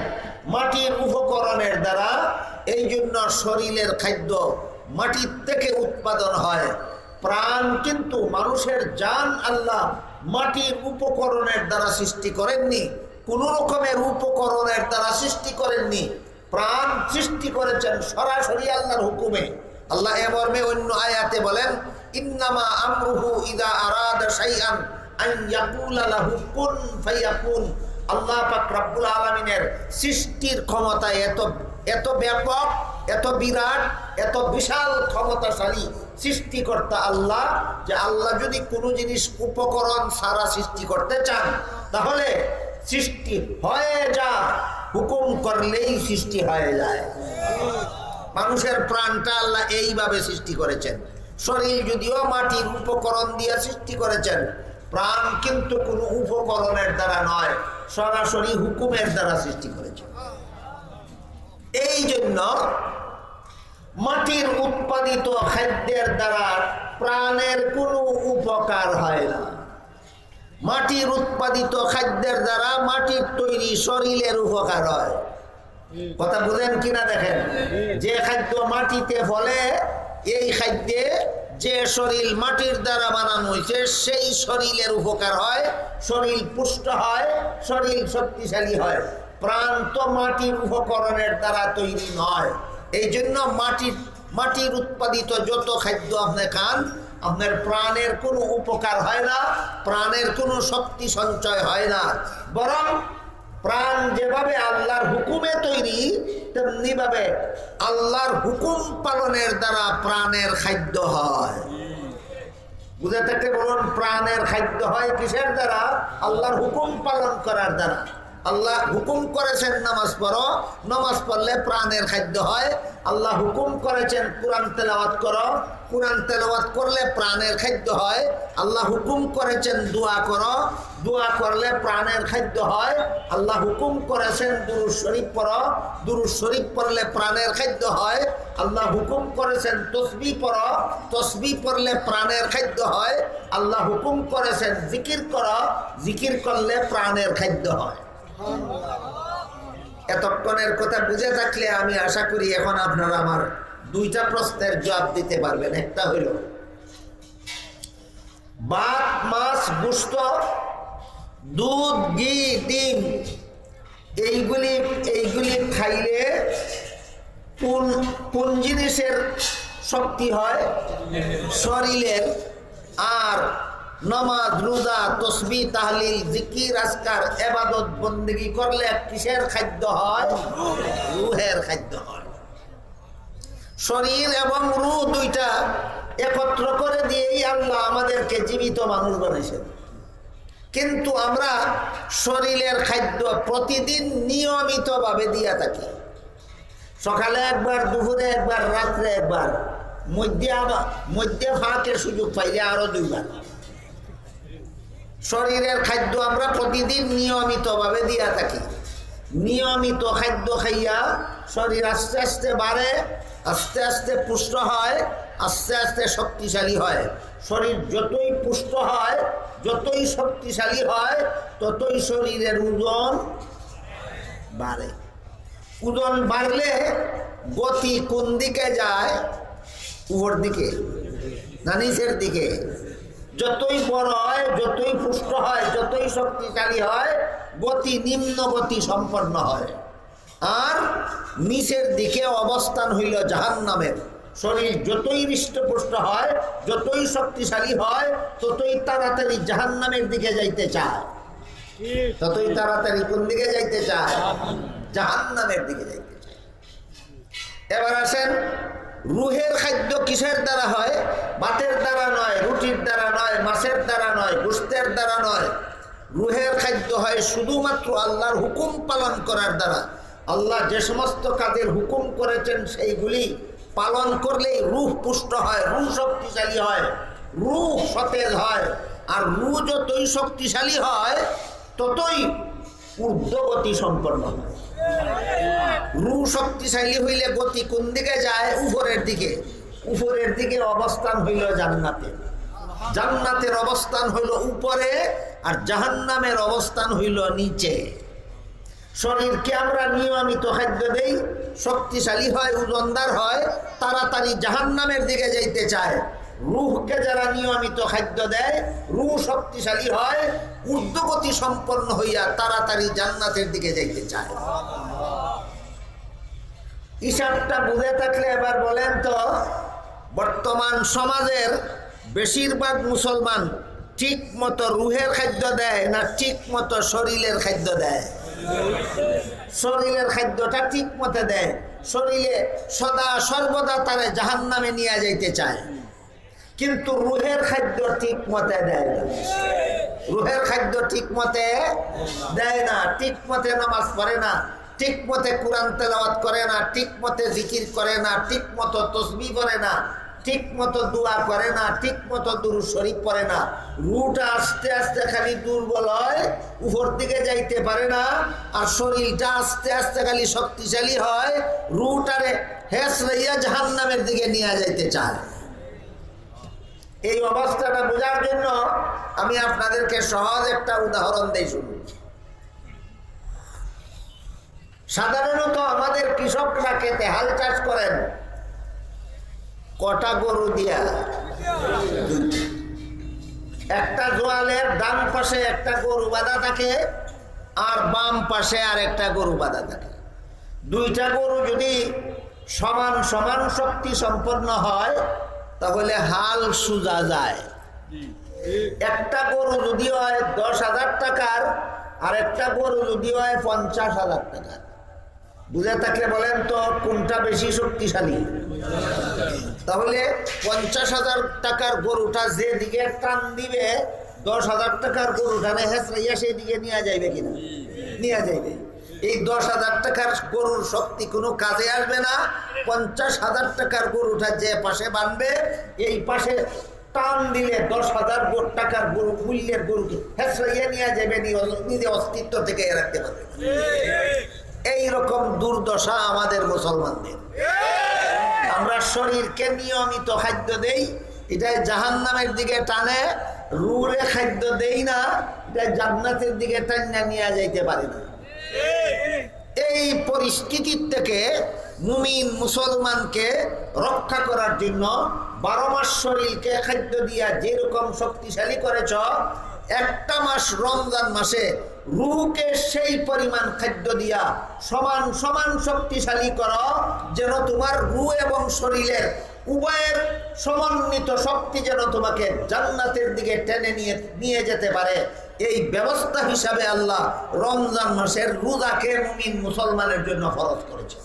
মাটির উপকরণের দ্বারা। এই জন্য শরীরের খাদ্য মাটির থেকে উৎপাদন হয়। প্রাণ কিন্তু মানুষের জান আল্লাহ মাটির উপকরণের দ্বারা সৃষ্টি করেননি, কোন রকমের উপকরণের দ্বারা সৃষ্টি করেননি। প্রাণ সৃষ্টি করেছেন সরাসরি আল্লাহর হুকুমে। আল্লাহ এ মর্মে অন্য আয়াতে বলেন, ইন্নামা আমরুহু ইযা আরাদা শাইআন আন ইয়াকুলা লাহু কুন ফায়াকুন। আল্লাহ পাক রব্বুল আলামিনের সৃষ্টির ক্ষমতা এত এত ব্যাপক, এত বিরাট, এত বিশাল ক্ষমতাশালী সৃষ্টিকর্তা আল্লাহ, যে আল্লাহ যদি কোনো জিনিস উপকরণ ছাড়া সৃষ্টি করতে চান তাহলে সৃষ্টি হয়ে যায়, হুকুম করলেই সৃষ্টি হয়ে যায়। মানুষের প্রাণটা আল্লাহ এইভাবে সৃষ্টি করেছেন। শরীর যদিও মাটির উপকরণ দিয়ে সৃষ্টি করেছেন, প্রাণ কিন্তু কোনো উপকরণের দ্বারা নয়, সরাসরি হুকুমের দ্বারা সৃষ্টি করেছেন। এই জন্য মাটির উৎপাদিত খাদ্যের দ্বারা প্রাণের কোনো উপকার হয় না। মাটির উৎপাদিত খাদ্যের দ্বারা মাটির তৈরি শরীরের উপকার হয়। কথা বুঝেন কিনা দেখেন, যে খাদ্য মাটিতে ফলে এই খাদ্যে যে শরীর মাটির দ্বারা বানানো হয়েছে সেই শরীরের উপকার হয়, শরীর পুষ্ট হয়, শরীর শক্তিশালী হয়। প্রাণ তো মাটির উপকরণের দ্বারা তৈরি নয়। এই জন্য মাটির মাটির উৎপাদিত যত খাদ্য আপনি খান, আপনার প্রাণের কোনো উপকার হয় না, প্রাণের কোনো শক্তি সঞ্চয় হয় না। বরং প্রাণ যেভাবে আল্লাহর হুকুমে তৈরি, তেমনি ভাবে আল্লাহর হুকুম পালনের দ্বারা প্রাণের খাদ্য হয়। বুঝে থাকতে বলুন, প্রাণের খাদ্য হয় কিসের দ্বারা? আল্লাহর হুকুম পালন করার দ্বারা। আল্লাহ হুকুম করেছেন নামাজ পড়ো, নামাজ পড়লে প্রাণের খাদ্য হয়। আল্লাহ হুকুম করেছেন কোরআন তেলাওয়াত করো, কোরআন তেলাওয়াত করলে প্রাণের খাদ্য হয়। আল্লাহ হুকুম করেছেন দোয়া করো, দোয়া করলে প্রাণের খাদ্য হয়। আল্লাহ হুকুম করেছেন দুরূদ শরীফ পড়ো, দুরূদ শরীফ পড়লে প্রাণের খাদ্য হয়। আল্লাহ হুকুম করেছেন তসবিহ পড়ো, তসবিহ পড়লে প্রাণের খাদ্য হয়। আল্লাহ হুকুম করেছেন জিকির করো, জিকির করলে প্রাণের খাদ্য হয়। এতক্ষণের কথা বুঝে থাকলে আমি আশা করি এখন আপনারা আমার দুইটা প্রশ্নের জবাব দিতে পারবেন। একটা হইল, ভাত, মাছ, গোশত, দুধ, ঘি, ডিম এইগুলি এইগুলি খাইলে কোন কোন জিনিসের শক্তি হয়? শরীরের। আর নামাজ, রোজা, তসবিহ, তাহলিল, জিকির, আজকার, ইবাদত বন্দেগী করলে কিসের খাদ্য হয়? রূহের খাদ্য হয়। শরীর এবং রূহ দুইটা একত্র করে দিয়েই আল্লাহ আমাদেরকে জীবিত মানুষ বানাইছেন। কিন্তু আমরা শরীরের খাদ্য প্রতিদিন নিয়মিতভাবে দিয়া থাকি। সকালে একবার, দুপুরে একবার, রাত্রে একবার, মধ্যে আবার মধ্যে ফাঁকের সুযোগ পাইলে আরো দুইবার। শরীরের খাদ্য আমরা প্রতিদিন নিয়মিতভাবে দিয়া থাকি। নিয়মিত খাদ্য খাইয়া শরীর আস্তে আস্তে বাড়ে, আস্তে আস্তে পুষ্ট হয়, আস্তে আস্তে শক্তিশালী হয়। শরীর যতই পুষ্ট হয়, যতই শক্তিশালী হয়, ততই শরীরের ওজন বাড়ে। ওজন বাড়লে গতি কোন দিকে যায়? উপর দিকে না নিচের দিকে? যতই বড় হয়, যতই পুষ্ট হয়, যতই শক্তিশালী হয়, গতি নিম্ন গতি সম্পন্ন হয়। আর নিচের দিকে অবস্থান হইল জাহান্নামের। শরীর যতই হৃষ্টপুষ্ট হয়, যতই শক্তিশালী হয়, ততই তাড়াতাড়ি জাহান্নামের দিকে যাইতে চায়। ততই তাড়াতাড়ি কোন দিকে যাইতে চায়? জাহান্নামের দিকে যাইতে চায়। এবার আসেন, রূহের খাদ্য কিসের দ্বারা হয়? ভাতের দ্বারা নয়, রুটির দ্বারা নয়, মাছের দ্বারা নয়, গোশতের দ্বারা নয়। রূহের খাদ্য হয় শুধুমাত্র আল্লাহর হুকুম পালন করার দ্বারা। আল্লাহ যে সমস্ত কাজের হুকুম করেছেন সেইগুলি পালন করলেই রূহ পুষ্ট হয়, রূহ শক্তিশালী হয়, রূহ সতেজ হয়। আর রূহ যতই শক্তিশালী হয়, ততই ঊর্ধ্বগতি সম্পন্ন হয়। রূহ শক্তিশালী হইলে গতি কোন দিকে যায়? উপরের দিকে। উপরের দিকে অবস্থান হইল জান্নাতে। জান্নাতের অবস্থান হইল উপরে, আর জাহান্নামের অবস্থান হইল নিচে। শরীরকে আমরা নিয়মিত খাদ্য দেই, শক্তিশালী হয়, ওজনদার হয়, তাড়াতাড়ি জাহান্নামের দিকে যাইতে চায়। রূহকে যারা নিয়মিত খাদ্য দেয়, রূহ শক্তিশালী হয়, ঊর্ধ্বগতি সম্পন্ন হইয়া তাড়াতাড়ি জান্নাতের দিকে যাইতে চায়। হিসাবটা বুঝে থাকলে এবার বলেন তো, বর্তমান সমাজের বেশিরভাগ মুসলমান ঠিক মতো রুহের খাদ্য দেয় না ঠিক মতো শরীরের খাদ্য দেয়? শরীরের খাদ্যটা ঠিক মতো দেয়। শরীরে সদা সর্বদা তারে জাহান্নামে নিয়ে যাইতে চায়, কিন্তু রুহের খাদ্য ঠিক মতে দেয় না। রুহের খাদ্য ঠিক মতে দেয় না, ঠিক মতে নামাজ পড়ে না, ঠিক মতে কোরআন তেলাওয়াত করে না, ঠিক মতে জিকির করে না, ঠিক মতো তসবিহ করে না, ঠিক মতো দোয়া করে না, ঠিক মতো দুরূদ শরীফ পড়ে না। রুহটা আস্তে আস্তে খালি দুর্বল হয়, উপর দিকে যাইতে পারে না, আর শরীরটা আস্তে আস্তে খালি শক্তিশালী হয়, রুহটারে হেসরাইয়া জাহান্নামের দিকে নিয়ে যাইতে চায়। এই অবস্থাটা বোঝার জন্য আমি আপনাদেরকে সহজ একটা উদাহরণ দেই, শুনুন। সাধারণত আমাদের কৃষকরা খেতে হাল চাষ করেন কটা গরু দিয়া? একটা জোয়ালের ডান পাশে একটা গরু বাঁধা থাকে, আর বাম পাশে আর একটা গরু বাঁধা থাকে। দুইটা গরু যদি সমান সমান শক্তি সম্পন্ন হয় তাহলে হাল সোজা যায়। একটা গরু যদি হয় দশ হাজার টাকার, আর একটা গরু যদি হয় পঞ্চাশ হাজার টাকার, বুঝে থাকলে বলেন তো কোনটা বেশি শক্তিশালী? তাহলে পঞ্চাশ হাজার টাকার গরুটা যে দিকে টান দিবে, দশ হাজার টাকার গরুটা হেসরাইয়া সেই দিকে নিয়ে যাইবে কিনা? নিয়ে যাইবে। এই দশ হাজার টাকার গরুর শক্তি কোনো কাজে আসবে না। পঞ্চাশ হাজার টাকার গরুটা যে পাশে বাঁধবে, এই পাশে টান দিলে দশ হাজার টাকার গরু মূল্যের গরুকে হেসরাইয়া নিয়ে যাবে, নিজে অস্তিত্ব থেকে রাখতে পারবে। এইরকম দুর্দশা আমাদের মুসলমানদের। আমরা শরীরকে নিয়মিত খাদ্য দেই, এটা জাহান্নামের দিকে টানে। রুহে খাদ্য দেই না, এটা জান্নাতের দিকে টান্না নিয়ে যাইতে পারে না। এই পরিস্থিতির থেকে মুমিন মুসলমানকে রক্ষা করার জন্য বারো মাস শরীরকে খাদ্য দিয়া যেরকম শক্তিশালী করেছ, একটা মাস রমজান মাসে রূহকে সেই পরিমাণ খাদ্য দিয়া সমান সমান শক্তিশালী করো, যেন তোমার রূহ এবং শরীরের উভয়ের সমন্বিত শক্তি যেন তোমাকে জান্নাতের দিকে টেনে নিয়ে নিয়ে যেতে পারে। এই ব্যবস্থা হিসাবে আল্লাহ রমজান মাসের রোজাকে মুমিন মুসলমানের জন্য ফরজ করেছে।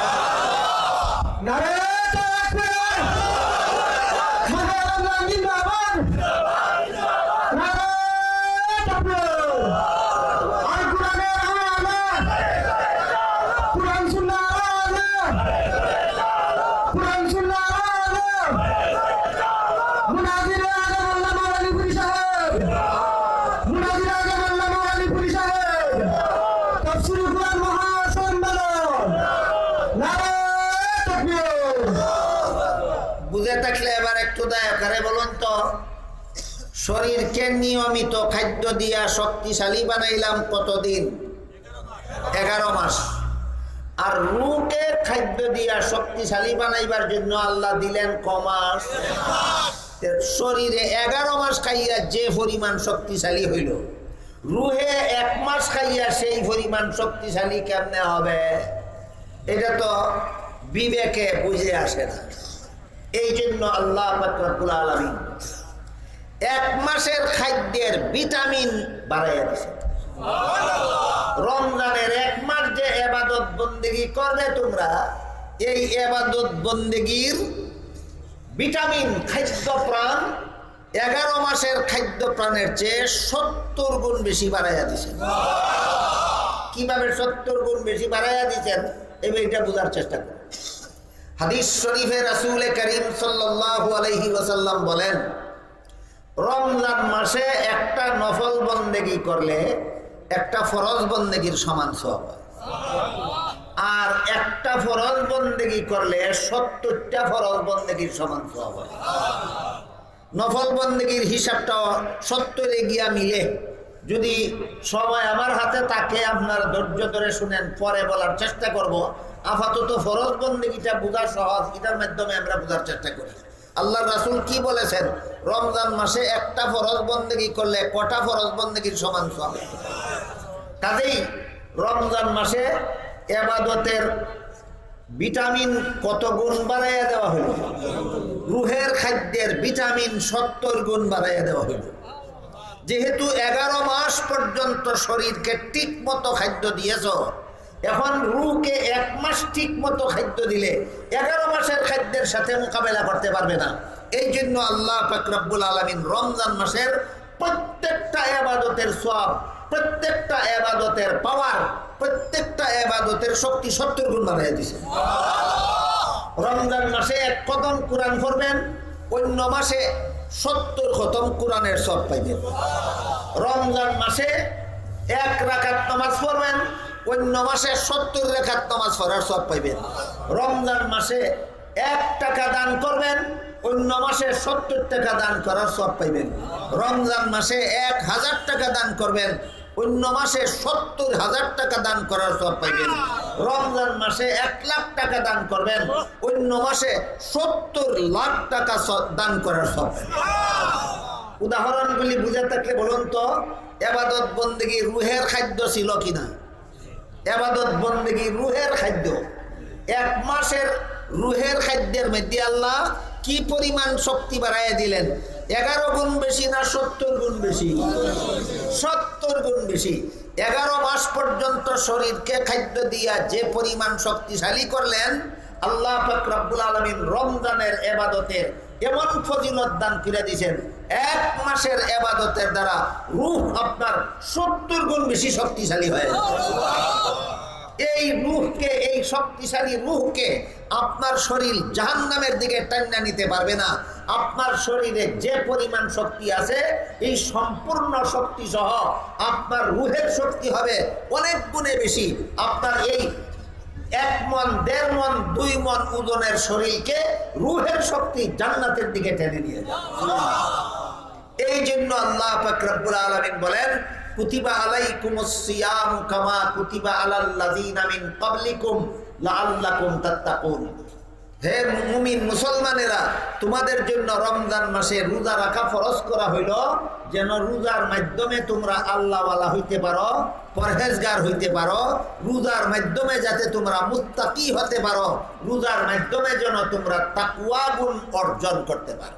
বুঝে থাকলে এবার একটু দয়া করে বলুন তো, শরীরকে নিয়মিত খাদ্য দিয়া শক্তিশালী বানাইলাম কতদিন? এগারো মাস। আর রূহকে খাদ্য দিয়া শক্তিশালী বানাইবার জন্য আল্লাহ দিলেন ক মাস? শরীরে এগারো মাস খাইয়া যে পরিমাণ শক্তিশালী হইল, রূহে এক মাস খাইয়া সেই পরিমাণ শক্তিশালী কেমনে হবে? এটা তো বিবেকে বুঝে আসে না। এই জন্য আল্লাহ রব্বুল আলামিন এক মাসের খাদ্যের ভিটামিন বাড়াইয়া দিয়েছে। রমজানের এক মাস যে ইবাদত বন্দেগী করবে তোমরা, এই ইবাদত বন্দেগীর ভিটামিন খাদ্য প্রাণ এগারো মাসের খাদ্য প্রাণের চেয়ে সত্তর গুণ বেশি বাড়াইয়া দিয়েছেন। কিভাবে সত্তর গুণ বেশি বাড়াইয়া দিয়েছেন এবার এটা বোঝার চেষ্টা করুন। হাদিস শরীফে রাসূল করিম সাল্লাল্লাহু আলাইহি ওয়াসাল্লাম বলেন, রমজান মাসে একটা নফল বন্দেগী করলে একটা ফরজ বন্দেগীর সমান সওয়াব, আর একটা ফরজ বন্দেগী করলে সত্তরটা ফরজ বন্দেগীর সমান সওয়াব। নফল বন্দেগীর হিসাবটা সত্তরে গিয়া মিলে, যদি সময় আমার হাতে থাকে আপনার ধৈর্য ধরে শুনেন, পরে বলার চেষ্টা করব। আপাতত ফরজ বন্দেগীটা বোঝা সহজ, এটার মাধ্যমে আমরা বোঝার চেষ্টা করি। আল্লাহ রাসূল কি বলেছেন? রমজান মাসে একটা ফরজ বন্দেগী করলে কটা ফরজ বন্দেগীর সমান সওয়াব। কাজেই রমজান মাসে ইবাদতের ভিটামিন কত গুণ বাড়াইয়া দেওয়া হইল? রুহের খাদ্যের ভিটামিন সত্তর গুণ বাড়াইয়া দেওয়া হইল। যেহেতু এগারো মাস পর্যন্ত শরীরকে ঠিক মতো খাদ্য দিয়েছ, এখন রুহকে এক মাস ঠিক মতো খাদ্য দিলে এগারো মাসের খাদ্যের সাথে মোকাবেলা করতে পারবে না। এই জন্য আল্লাহ পাক রব্বুল আলামিন রমজান মাসের প্রত্যেকটা ইবাদতের সওয়াব, প্রত্যেকটা ইবাদতের পাওয়ার, প্রত্যেকটা ইবাদতের শক্তি সত্তর গুণ বাড়াইয়া দিয়েছে। রমজান মাসে এক কদম কোরআন পড়বেন, অন্য মাসে সত্তর খতম কোরআনের সওয়াব পাইবেন। রমজান মাসে এক রাকাত নামাজ পড়বেন, অন্য মাসে সত্তর রাকাত নামাজ পড়ার সওয়াব পাইবেন। রমজান মাসে এক টাকা দান করবেন, অন্য মাসে সত্তর টাকা দান করার সওয়াব পাইবেন। রমজান মাসে এক হাজার টাকা দান করবেন, অন্য মাসে সত্তর হাজার টাকা দান করার সওয়াব পাইবেন। রমজান মাসে এক লাখ টাকা দান করবেন, অন্য মাসে সত্তর লাখ টাকা দান করার সওয়াব পাইবেন। উদাহরণগুলি বুঝে থাকলে বলুন তো, ইবাদত বন্দেগী রুহের খাদ্য ছিল কিনা? ইবাদত বন্দেগী রুহের খাদ্য। এক মাসের রুহের খাদ্যের মধ্যে আল্লাহ কি পরিমাণ শক্তি বাড়াইয়া দিলেন? এগারো গুণ বেশি না সত্তর গুণ বেশি? সত্তর গুণ বেশি। এগারো মাস পর্যন্ত শরীরকে খাদ্য দিয়া যে পরিমাণ শক্তিশালী করলেন, আল্লাহ পাক রব্বুল আলামিন রমজানের ইবাদতের এমন ফজিলত দান করে দিয়েছেন, এক মাসের ইবাদতের দ্বারা রূহ আপনার সত্তর গুণ বেশি শক্তিশালী হয়ে যাবে। এই রূহকে, এই শক্তিশালী রূহকে আপনার শরীর জাহান্নামের দিকে টান্না নিতে পারবে না। আপনার শরীরে যে পরিমাণ শক্তি আছে, এই সম্পূর্ণ শক্তি সহ আপনার রূহের শক্তি হবে অনেক গুণে বেশি। আপনার এই এক মন, দেড় মন, দুই মন ওজনের শরীরকে রূহের শক্তি জান্নাতের দিকে টেনে নিয়ে যায়। এই জন্য আল্লাহ পাক রব্বুল আলামিন বলেন, কুতিবা আলাইকুমুস সিয়াম কামা কুতিবা আলাল লাযিনা মিন ক্বাবলিকুম লাআল্লাকুম তাত্তাকুন। হে মুমিন মুসলমানেরা, তোমাদের জন্য রমজান মাসে রোজা রাখা ফরজ করা হইল, যেন রোজার মাধ্যমে তোমরা আল্লাহওয়ালা হইতে পারো, পরহেজগার হইতে পারো। রোজার মাধ্যমে যাতে তোমরা মুত্তাকি হতে পারো, রোজার মাধ্যমে যেন তোমরা তাকওয়া গুণ অর্জন করতে পারো।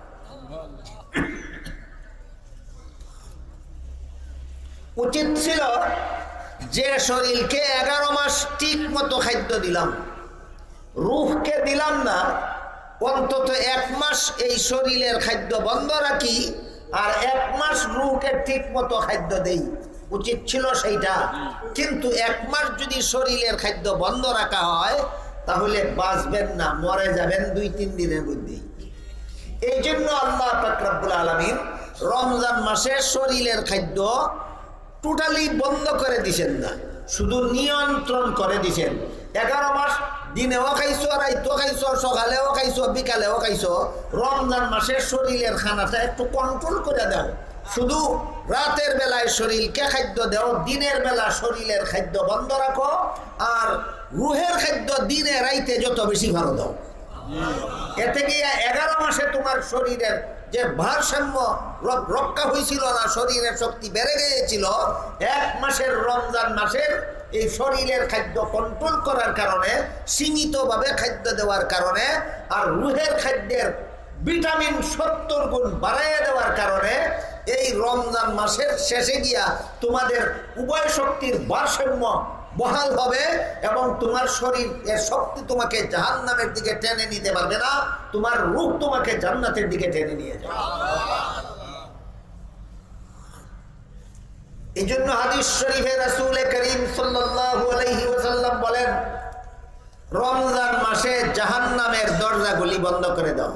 উচিত ছিল যে শরীরকে এগারো মাস ঠিক মতো খাদ্য দিলাম, রূহকে দিলাম না, অন্তত এক মাস এই শরীরের খাদ্য বন্ধ রাখি আর এক মাস রূহকে ঠিক মতো খাদ্য দেই। উচিত ছিল সেইটা। কিন্তু এক মাস যদি শরীরের খাদ্য বন্ধ রাখা হয়, তাহলে বাঁচবেন না, মরে যাবেন দুই তিন দিনের মধ্যেই। এই জন্য আল্লাহ পাক রব্বুল আলামিন রমজান মাসে শরীরের খাদ্য টোটালি বন্ধ করে দিছেন না, শুধু নিয়ন্ত্রণ করে দিছেন। এগারো মাস দিনেও খাইছো, রাইতেও খাইছো, সকালেও খাইছো, বিকালেও খাইছো। রমজান মাসে শরীরের খানাটা একটু কন্ট্রোল করে দাও। শুধু রাতের বেলায় শরীরকে খাদ্য দাও, দিনের বেলা শরীরের খাদ্য বন্ধ রাখো, আর রুহের খাদ্য দিনে রাইতে যত বেশি ভালো দাও। এতে গিয়ে এগারো মাসে তোমার শরীরের যে ভারসাম্য রক্ষা হয়েছিল না, শরীরের শক্তি বেড়ে গিয়েছিল, এক মাসের রমজান মাসের এই শরীরের খাদ্য কন্ট্রোল করার কারণে, সীমিতভাবে খাদ্য দেওয়ার কারণে, আর রুহের খাদ্যের ভিটামিন সত্তর গুণ বাড়াইয়া দেওয়ার কারণে এই রমজান মাসের শেষে গিয়া তোমাদের উভয় শক্তির ভারসাম্য বহাল হবে এবং তোমার শরীর এর শক্তি তোমাকে জাহান্নামের দিকে টেনে নিতে পারবে না, তোমার রূহ তোমাকে জান্নাতের দিকে টেনে নিয়ে যাবে। এই জন্য হাদিস শরীফে রাসূল করিম সাল্লাল্লাহু আলাইহি ওয়াসাল্লাম বলেন, রমজান মাসে জাহান্নামের দরজাগুলি বন্ধ করে দাও,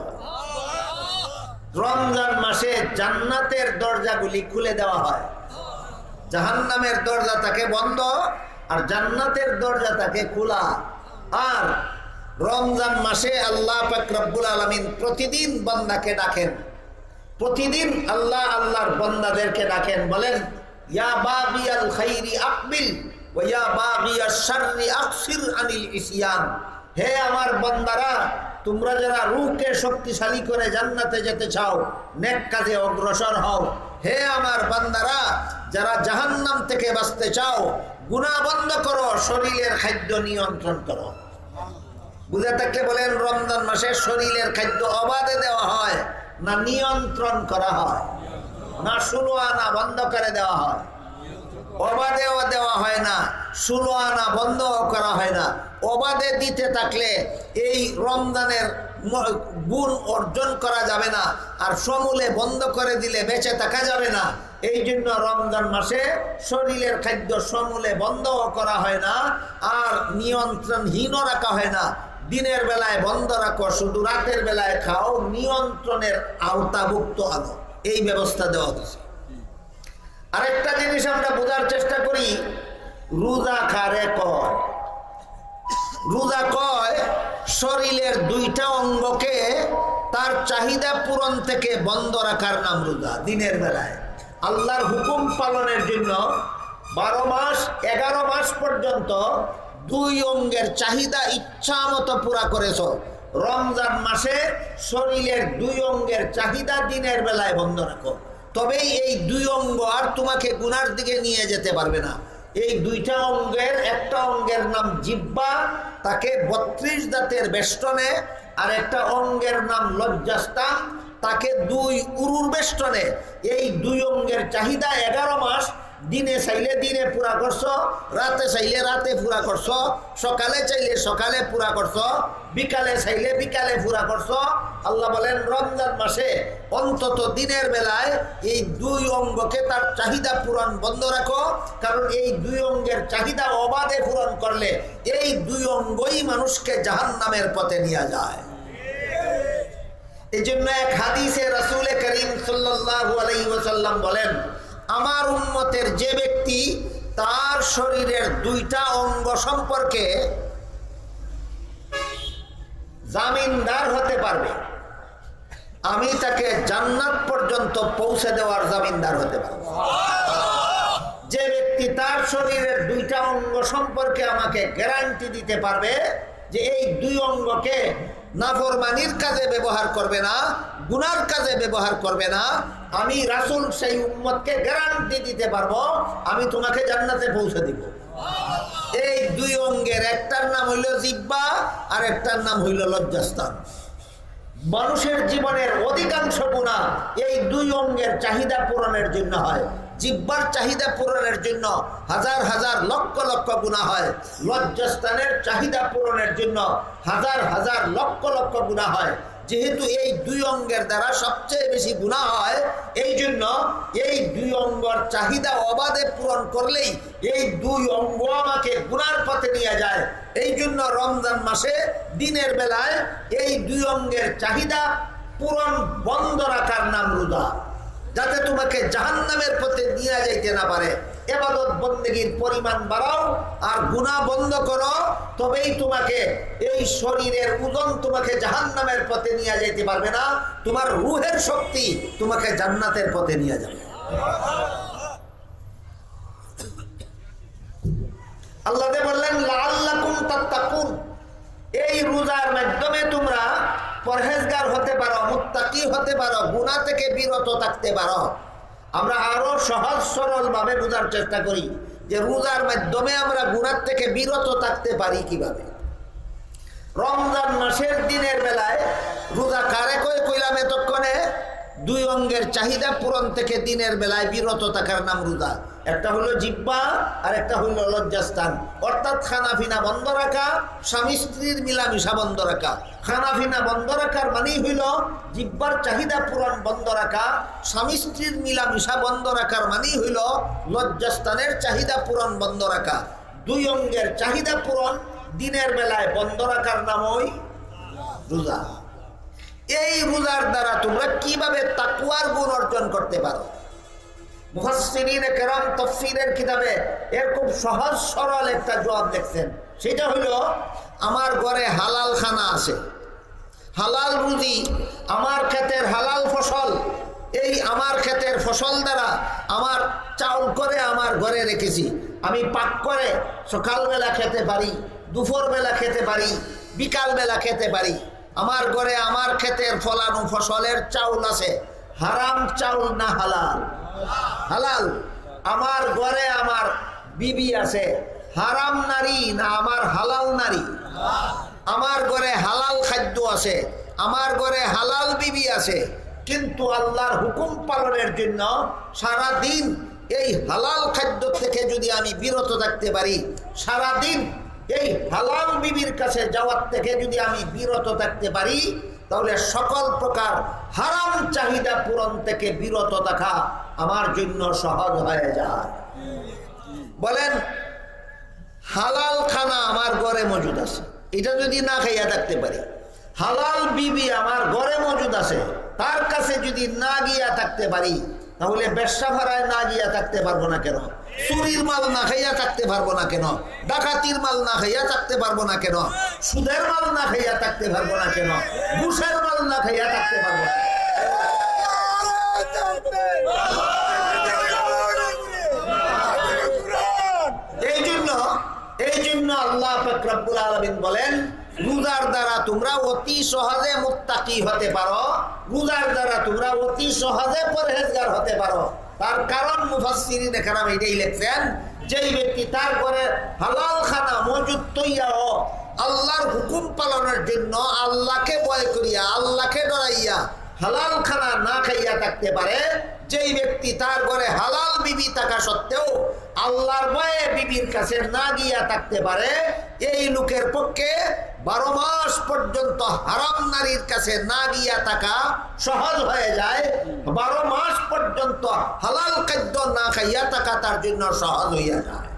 রমজান মাসে জান্নাতের দরজাগুলি খুলে দেওয়া হয়। জাহান্নামের দরজা থাকে বন্ধ আর জান্নাতের দরজা থাকে খোলা। আর রমজান মাসে আল্লাহ পাক রব্বুল আলামিন প্রতিদিন বান্দাকে ডাকেন, প্রতিদিন আল্লাহ আল্লাহর বান্দাদেরকে ডাকেন, বলেন ইয়া বাগিয়াল খাইরি আকবিল ওয়া ইয়া বাগিয়াশ শাররি আকসির আনিল ইসয়ান। হে আমার বান্দারা, তোমরা যারা রূহকে শক্তিশালী করে জান্নাতে যেতে চাও, নেক কাজে অগ্রসর হও। হে আমার বান্দারা, যারা জাহান্নাম থেকে বাঁচতে চাও, গুনাহ বন্ধ করো, শরীরের খাদ্য নিয়ন্ত্রণ করো। বুঝে থাকলে বলেন, রমজান মাসে শরীরের খাদ্য অবাধে দেওয়া হয় না নিয়ন্ত্রণ করা হয়? না ষোলো আনা বন্ধ করে দেওয়া হয়? অবাধেও দেওয়া হয় না, ষোলো আনা বন্ধও করা হয় না। অবাধে দিতে থাকলে এই রমজানের গুণ অর্জন করা যাবে না, আর সমূলে বন্ধ করে দিলে বেঁচে থাকা যাবে না। এই জন্য রমজান মাসে শরীরের খাদ্য সমূলে বন্ধও করা হয় না, আর নিয়ন্ত্রণহীনও রাখা হয় না। দিনের বেলায় বন্ধ রাখো, শুধু রাতের বেলায় খাও, নিয়ন্ত্রণের আওতাভুক্ত আনো, এই ব্যবস্থা দেওয়া হয়েছে। আরেকটা জিনিস আমরা বোঝার চেষ্টা করি, রোজা কারে কয়? রোজা কয় শরীরের দুইটা অঙ্গকে তার চাহিদা পূরণ থেকে বন্ধ রাখার নাম রোজা। দিনের বেলায় আল্লাহর হুকুম পালনের জন্য বারো মাস এগারো মাস পর্যন্ত দুই অঙ্গের চাহিদা ইচ্ছা মতো পুরা করেছ। রমজান মাসে শরীরের দুই অঙ্গের চাহিদা দিনের বেলায় বন্ধ রাখো, তবেই এই দুই অঙ্গ আর তোমাকে গুনার দিকে নিয়ে যেতে পারবে না। এই দুইটা অঙ্গের একটা অঙ্গের নাম জিহ্বা, তাকে বত্রিশ দাঁতের বেষ্টনে, আর একটা অঙ্গের নাম লজ্জাস্থান, তাকে দুই উরুর বেষ্টনে। এই দুই অঙ্গের চাহিদা এগারো মাস দিনে চাইলে দিনে পুরা করছো, রাতে চাইলে রাতে পুরা করছো, সকালে চাইলে সকালে পুরা করছো, বিকালে চাইলে বিকালে পুরা করছো। আল্লাহ বলেন রমজান মাসে অন্তত দিনের বেলায় এই দুই অঙ্গকে তার চাহিদা পূরণ বন্ধ রাখো, কারণ এই দুই অঙ্গের চাহিদা অবাধে পূরণ করলে এই দুই অঙ্গই মানুষকে জাহান্নামের পথে নিয়ে যায়। এই জন্য এক হাদিসে রাসূল করিম সাল্লাল্লাহু আলাইহি ওয়াসাল্লাম বলেন, আমার উম্মতের যে ব্যক্তি তার শরীরের দুইটা অঙ্গ সম্পর্কে জামিনদার হতে পারবে, আমি তাকে জান্নাত পর্যন্ত পৌঁছে দেওয়ার জামিনদার হতে পারবো। যে ব্যক্তি তার শরীরের দুইটা অঙ্গ সম্পর্কে আমাকে গ্যারান্টি দিতে পারবে যে এই দুই অঙ্গকে নাফরমানির কাজে ব্যবহার করবে না, গুনার কাজে ব্যবহার করবে না, আমি রাসূল সেই উম্মতকে গ্যারান্টি দিতে পারবো আমি তোমাকে জান্নাতে পৌঁছে দিব। এই দুই অঙ্গের একটার নাম হইল জিহ্বা, আর একটার নাম হইল লজ্জাস্থান। মানুষের জীবনের অধিকাংশ গুনাহ এই দুই অঙ্গের চাহিদা পূরণের জন্য হয়। জিহ্বার চাহিদা পূরণের জন্য হাজার হাজার লক্ষ লক্ষ গুনাহ হয়, লজ্জাস্থানের চাহিদা পূরণের জন্য হাজার হাজার লক্ষ লক্ষ গুনাহ হয়। যেহেতু এই দুই অঙ্গের দ্বারা সবচেয়ে বেশি গুনাহ হয়, এই জন্য এই দুই অঙ্গের চাহিদা অবাধে পূরণ করলেই এই দুই অঙ্গ আমাকে গুনার পথে নিয়ে যায়। এই জন্য রমজান মাসে দিনের বেলায় এই দুই অঙ্গের চাহিদা পূরণ বন্ধ রাখার নাম রোজা, যাতে তোমাকে জাহান্নামের পথে নিয়ে যাইতে না পারে। ইবাদত বন্দেগীর পরিমাণ বাড়াও আর গুনাহ বন্ধ করো, তবেই তোমাকে এই শরীরের ওজন তোমাকে জাহান্নামের পথে নিয়ে যাইতে পারবে না, তোমার রূহের শক্তি তোমাকে জান্নাতের পথে নিয়ে যাবে। আল্লাহ বললেন লাআল্লাকুম তাত্তাকুন, এই রোজার মাধ্যমে তোমরা পরহেজগার হতে পারো, মুত্তাকি হতে পারো, গুনাহ থেকে বিরত থাকতে পারো। আমরা আরো সহজ সরল ভাবে বোঝার চেষ্টা করি যে রোজার মাধ্যমে আমরা গুনাহ থেকে বিরত থাকতে পারি কিভাবে। রমজান মাসের দিনের বেলায় রোজা কারে কই কইলাম এতক্ষণে, দুই অঙ্গের চাহিদা পূরণ থেকে দিনের বেলায় বিরত থাকার নাম রোজা। একটা হলো জিহ্বা আর একটা হইল লজ্জাস্থান, অর্থাৎ খানাফিনা বন্ধ রাখা, স্বামী স্ত্রীর মিলামিশা বন্ধ রাখা। খানাফিনা বন্ধ রাখার মানেই হইল জিহ্বার চাহিদা পূরণ বন্ধ রাখা, স্বামী স্ত্রীর মিলামিশা বন্ধ রাখার মানেই হইল লজ্জাস্থানের চাহিদা পূরণ বন্ধ রাখা। দুই অঙ্গের চাহিদা পূরণ দিনের বেলায় বন্ধ রাখার নামই রোজা। এই রোজার দ্বারা তোমরা কিভাবে তাকওয়ার গুণ অর্জন করতে পারো? মুফাসসিরিনে কেরাম তাফসীরের কিতাবে এর খুব সহজ সরল একটা জবাব দেখছেন। সেটা হলো, আমার ঘরে হালাল খানা আছে, হালাল রুজি, আমার ক্ষেতের হালাল ফসল, এই আমার ক্ষেতের ফসল দ্বারা আমার চাউল করে আমার ঘরে রেখেছি, আমি পাক করে সকালবেলা খেতে পারি, দুপুরবেলা খেতে পারি, বিকালবেলা খেতে পারি। আমার ঘরে আমার ক্ষেতের ফলানো ফসলের চাউল আছে, হারাম চাউল না হালাল? হালাল। আমার ঘরে আমার বিবি আছে, হারাম নারী না আমার হালাল নারী? আমার ঘরে হালাল খাদ্য আছে, আমার ঘরে হালাল বিবি আছে। কিন্তু আল্লাহর হুকুম পালনের জন্য সারা দিন এই হালাল খাদ্য থেকে যদি আমি বিরত থাকতে পারি, সারা দিন এই হালাল বিবির কাছে যাওয়ার থেকে যদি আমি বিরত থাকতে পারি, তাহলে সকল প্রকার হারাম চাহিদা পূরণ থেকে বিরত থাকা আমার জন্য সহজ হয়ে যায়। বলেন, হালাল খানা আমার ঘরে মজুদ আছে, এটা যদি না খাইয়া থাকতে পারি, হালাল বিবি আমার ঘরে মজুদ আছে, তার কাছে যদি না গিয়া থাকতে পারি, তাহলে ব্যবসা ভাড়ায় না গিয়া থাকতে পারবো না কেন? চুরির মাল না খাইয়া থাকতে পারবো না কেন? ডাকাতির মাল না খাইয়া থাকতে পারবো না কেন? সুদের মাল না খাইয়া থাকতে পারবো না কেন? ঘুষের মাল না খাইয়া থাকতে পারবো না? এই জন্য এই জন্য আল্লাহ পাক রব্বুল আলামিন বলেন, রোজার দ্বারা তোমরা অতি সহজে মুত্তাকি হতে পারো, রোজার দ্বারা তোমরা অতি সহজে পরহেজগার হতে পারো। তার কারণ মুফাসসিরিন কেরাম এটাই লিখছেন, যেই ব্যক্তি তার ঘরে হালাল খানা মজুদ তৈয়াও আল্লাহর হুকুম পালনের জন্য আল্লাহকে ভয় করিয়া, আল্লাহকে ডরাইয়া হালাল খানা না খাইয়া থাকতে পারে, যেই ব্যক্তি তার ঘরে হালাল বিবি থাকা সত্ত্বেও আল্লাহর ভয়ে বিবির কাছে না গিয়া থাকতে পারে, এই লোকের পক্ষে বারো মাস পর্যন্ত হারাম নারীর কাছে না গিয়া থাকা সহজ হয়ে যায়, বারো মাস পর্যন্ত হালাল খাদ্য না খাইয়া থাকা তার জন্য সহজ হইয়া যায়।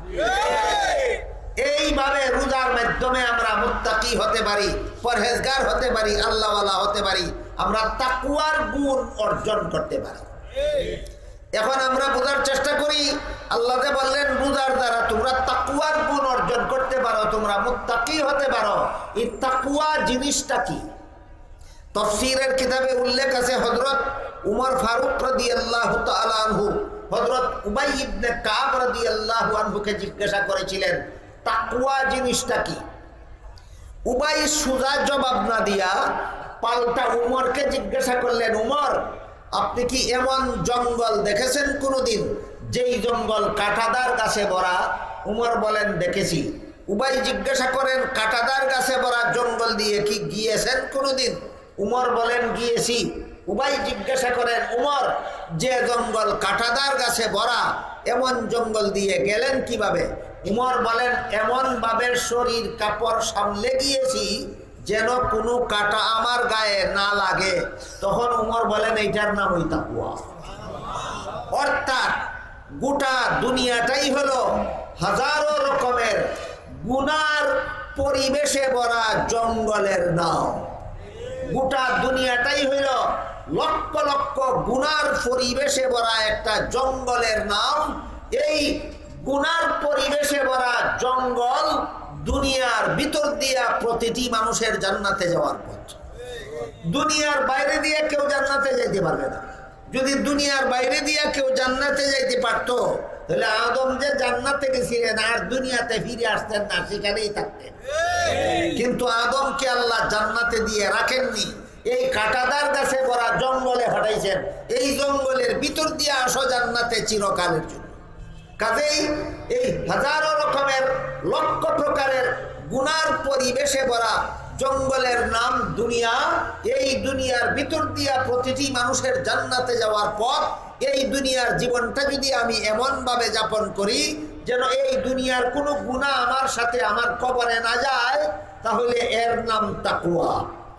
এইভাবে রোজার মাধ্যমে আমরা মুত্তাকি হতে পারি, পরহেজগার হতে পারি, আল্লাহওয়ালা হতে পারি, আমরা তাকওয়ার গুণ অর্জন করতে পারি। এখন আমরা বোঝার চেষ্টা করি, আল্লাহ যে বললেন রোজার দ্বারা তোমরা তাকওয়ার গুণ অর্জন করতে পারো, তোমরা মুত্তাকি হতে পারো। এই তাকওয়া জিনিসটা কি? তাফসীরের কিতাবে উল্লেখ আছে, হযরত উমর ফারুক রাদিয়াল্লাহু তাআলা আনহু হযরত উবাই ইবনে কাব রাদিয়াল্লাহু আনহুকে জিজ্ঞাসা করেছিলেন তাকওয়া জিনিসটা কি। উবাই সুজা জবাব না দিয়া পাল্টা উমরকে জিজ্ঞাসা করলেন, উমর আপনি কি এমন জঙ্গল দেখেছেন কোনোদিন যেই জঙ্গল কাঁটাদার গাছে ভরা? উমর বলেন দেখেছি। উবাই জিজ্ঞাসা করেন, কাঁটাদার গাছে ভরা জঙ্গল দিয়ে কি গিয়েছেন কোনোদিন? উমর বলেন গিয়েছি। উবাই জিজ্ঞাসা করেন, উমর যে জঙ্গল কাঁটাদার গাছে ভরা এমন জঙ্গল দিয়ে গেলেন কিভাবে? উমর বলেন এমন ভাবে শরীর কাপড় সামলে গিয়েছি যেন কোনো কাঁটা আমার গায়ে না লাগে। তখন উমর বলেন এইটার নাম ওই তাকওয়া। অর্থাৎ গোটা দুনিয়াটাই হলো হাজারো রকমের গুনার পরিবেশে ভরা জঙ্গলের নাম। গোটা দুনিয়াটাই হইল লক্ষ লক্ষ গুনার পরিবেশে ভরা একটা জঙ্গলের নাম। এই গুনার পরিবেশে ভরা জঙ্গল দুনিয়ার ভিতর দিয়া প্রতিটি মানুষের জান্নাতে যাওয়ার পথ। দুনিয়ার বাইরে দিয়ে কেউ জান্নাতে যাইতে পারবে না। যদি দুনিয়ার বাইরে দিয়ে কেউ জান্নাতে যাইতে পারতো, তাহলে আদম যে জান্নাতে গেছিলেন আর দুনিয়াতে ফিরে আসতেন না, সেখানেই থাকতেন। কিন্তু আদমকে আল্লাহ জান্নাতে দিয়ে রাখেননি, এই কাঁটাদার গাছে ভরা জঙ্গলে হটাইছেন। এই জঙ্গলের ভিতর দিয়ে আসো জান্নাতে চিরকালের জন্য। কাজেই এই হাজারো রকমের লক্ষ প্রকারের গুনার পরিবেশে ভরা জঙ্গলের নাম দুনিয়া। এই দুনিয়ার ভিতর দিয়া প্রতিটি মানুষের জান্নাতে যাওয়ার পথ। এই দুনিয়ার জীবনটা যদি আমি এমন ভাবে যাপন করি যেন এই দুনিয়ার কোনো গুনাহ আমার সাথে আমার কবরে না যায়, তাহলে এর নাম তাকওয়া।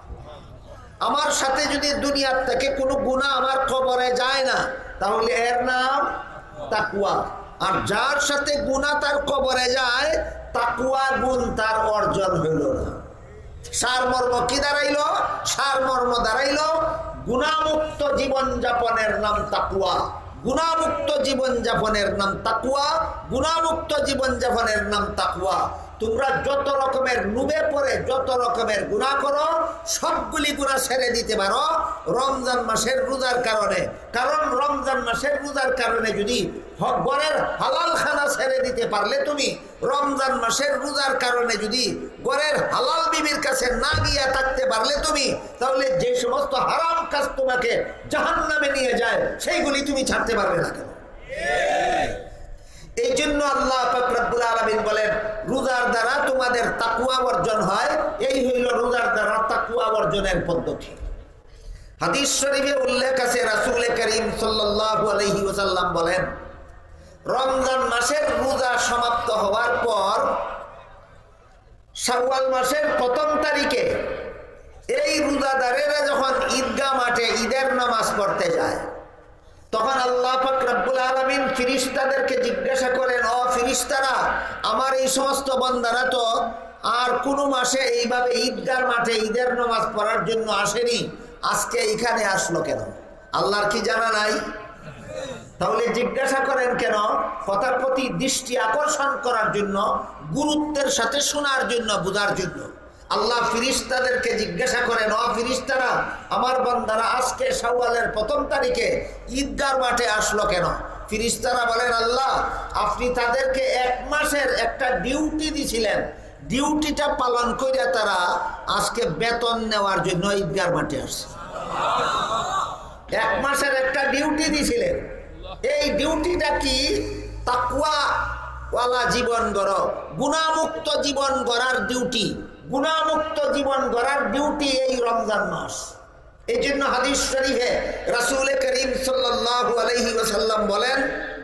আমার সাথে যদি দুনিয়ার থেকে কোনো গুনাহ আমার কবরে যায় না, তাহলে এর নাম তাকওয়া। আর যার সাথে গুনাহ তার কবরে যায়, তাকওয়া গুণ তার অর্জন হইল না। সারমর্ম কি দাঁড়াইলো? সারমর্ম দাঁড়াইলো গুনাহমুক্ত জীবন যাপনের নাম তাকওয়া। গুনাহমুক্ত জীবন যাপনের নাম তাকওয়া। গুনাহমুক্ত জীবন যাপনের নাম তাকওয়া। তোমরা যত রকমের নুবে পড়ে যত রকমের গুনাহ করো সবগুলি গুনাহ ছেড়ে দিতে পারো রমজান মাসের রোজার কারণে। কারণ রমজান মাসের রোজার কারণে যদি ঘরের হালাল খানা ছেড়ে দিতে পারলে তুমি, রমজান মাসের রোজার কারণে যদি ঘরের হালাল বিবির কাছে না গিয়া থাকতে পারলে তুমি, তাহলে যে সমস্ত হারাম কাজ তোমাকে জাহান্নামে নিয়ে যায় সেইগুলি তুমি ছাড়তে পারবে না কেন? এই জন্য আল্লাহ পাক রব্বুল আলামিন বলেন রোজার দ্বারা তোমাদের তাকওয়া অর্জন হয়। এই হইল রোজার দ্বারা তাকওয়া অর্জনের পদ্ধতি। হাদিস শরীফে উল্লেখ আছে রাসূল করিম সাল্লাল্লাহু আলাইহি ওয়াসাল্লাম বলেন রমজান মাসের রোজা সমাপ্ত হওয়ার পর শাওয়াল মাসের প্রথম তারিখে এই রোজাদারেরা যখন ঈদগাহ মাঠে ঈদের নামাজ পড়তে যায় তখন আল্লাহ পাক রব্বুল আলামিন ফেরেশতাদেরকে জিজ্ঞাসা করেন, ও ফেরেশতারা, আমার এই সমস্ত বান্দারা তো আর কোনো মাসে এইভাবে ঈদগাহ মাঠে ঈদের নামাজ পড়ার জন্য আসেনি, আজকে এখানে আসলো কেন? আল্লাহর কি জানা নাই? তাহলে জিজ্ঞাসা করেন কেন? কথার প্রতি দৃষ্টি আকর্ষণ করার জন্য, গুরুত্বের সাথে শোনার জন্য, বোঝার জন্য। আল্লাহ ফেরেশতাদেরকে জিজ্ঞাসা করেন, ও ফেরেশতারা, আমার বান্দারা আজকে শাওয়ালের প্রথম তারিখে ঈদগাহ মাঠে আসলো কেন? ফেরেশতারা বলেন, আল্লাহ আপনি তাদেরকে এক মাসের একটা ডিউটি দিয়েছিলেন, ডিউটিটা পালন করে তারা আজকে বেতন নেওয়ার জন্য ঈদগাহ মাঠে আসছে। এক মাসের একটা ডিউটি দিয়েছিলেন, এই ডিউটিটা কি? তাকওয়া ওয়ালা জীবন গড়, গুনাহমুক্ত জীবন গড়ার ডিউটি। গুনাহমুক্ত জীবন গড়ার ডিউটি এই রমজান মাস। এই জন্য হাদিস শরীফে রাসূল করিম সাল্লাল্লাহু আলাইহি ওয়াসাল্লাম বলেন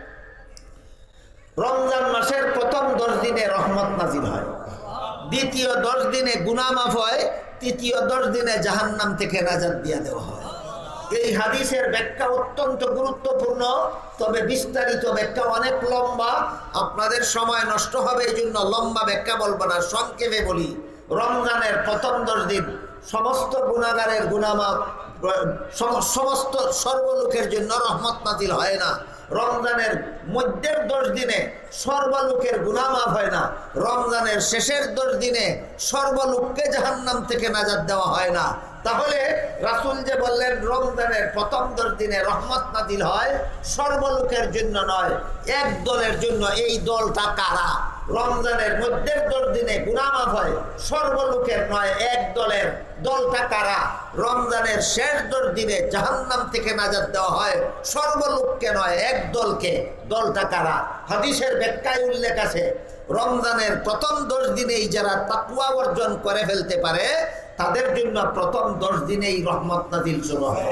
রমজান মাসের প্রথম দশ দিনে রহমত নাজিল হয়, দ্বিতীয় দশ দিনে গুনাহ মাফ হয়, তৃতীয় দশ দিনে জাহান্নাম থেকে নাজাত দিয়ে দেওয়া হয়। এই হাদিসের ব্যাখ্যা অত্যন্ত গুরুত্বপূর্ণ, তবে বিস্তারিত ব্যাখ্যা অনেক লম্বা, আপনাদের সময় নষ্ট হবে, এই জন্য লম্বা ব্যাখ্যা বলবো না, সংক্ষেপে বলি। রমজানের প্রথম দশ দিন সমস্ত গুনাহগারের গুনাহ মাফ, সমস্ত সর্বলোকের জন্য রহমত নাজিল হয় না। রমজানের মধ্যের দশ দিনে সর্বলোকের গুনাহ মাফ হয় না। রমজানের শেষের দশ দিনে সর্বলোককে জাহান্নাম থেকে নাজাত দেওয়া হয় না। তাহলে রাসূল যে বললেন রমজানের প্রথম দশ দিনে রহমত নাজিল হয়, সর্বলোকের জন্য নয়, এক দলের জন্য। এই দলটা কারা? রমজানের মধ্যের দশ দিনে গুনাহ মাফ হয়, সর্বলোকের নয়, এক দলের। দলটা কারা? রমজানের শেষ দশ দিনে জাহান্নাম থেকে নাজাত দেওয়া হয়, সর্বলোককে নয়, এক দলকে। দলটা কারা? হাদিসের ব্যাখ্যায় উল্লেখ আছে রমজানের প্রথম দশ দিনেই যারা তাকওয়া অর্জন করে ফেলতে পারে তাদের জন্য প্রথম দশ দিনেই রহমত নাজিল শুরু হয়।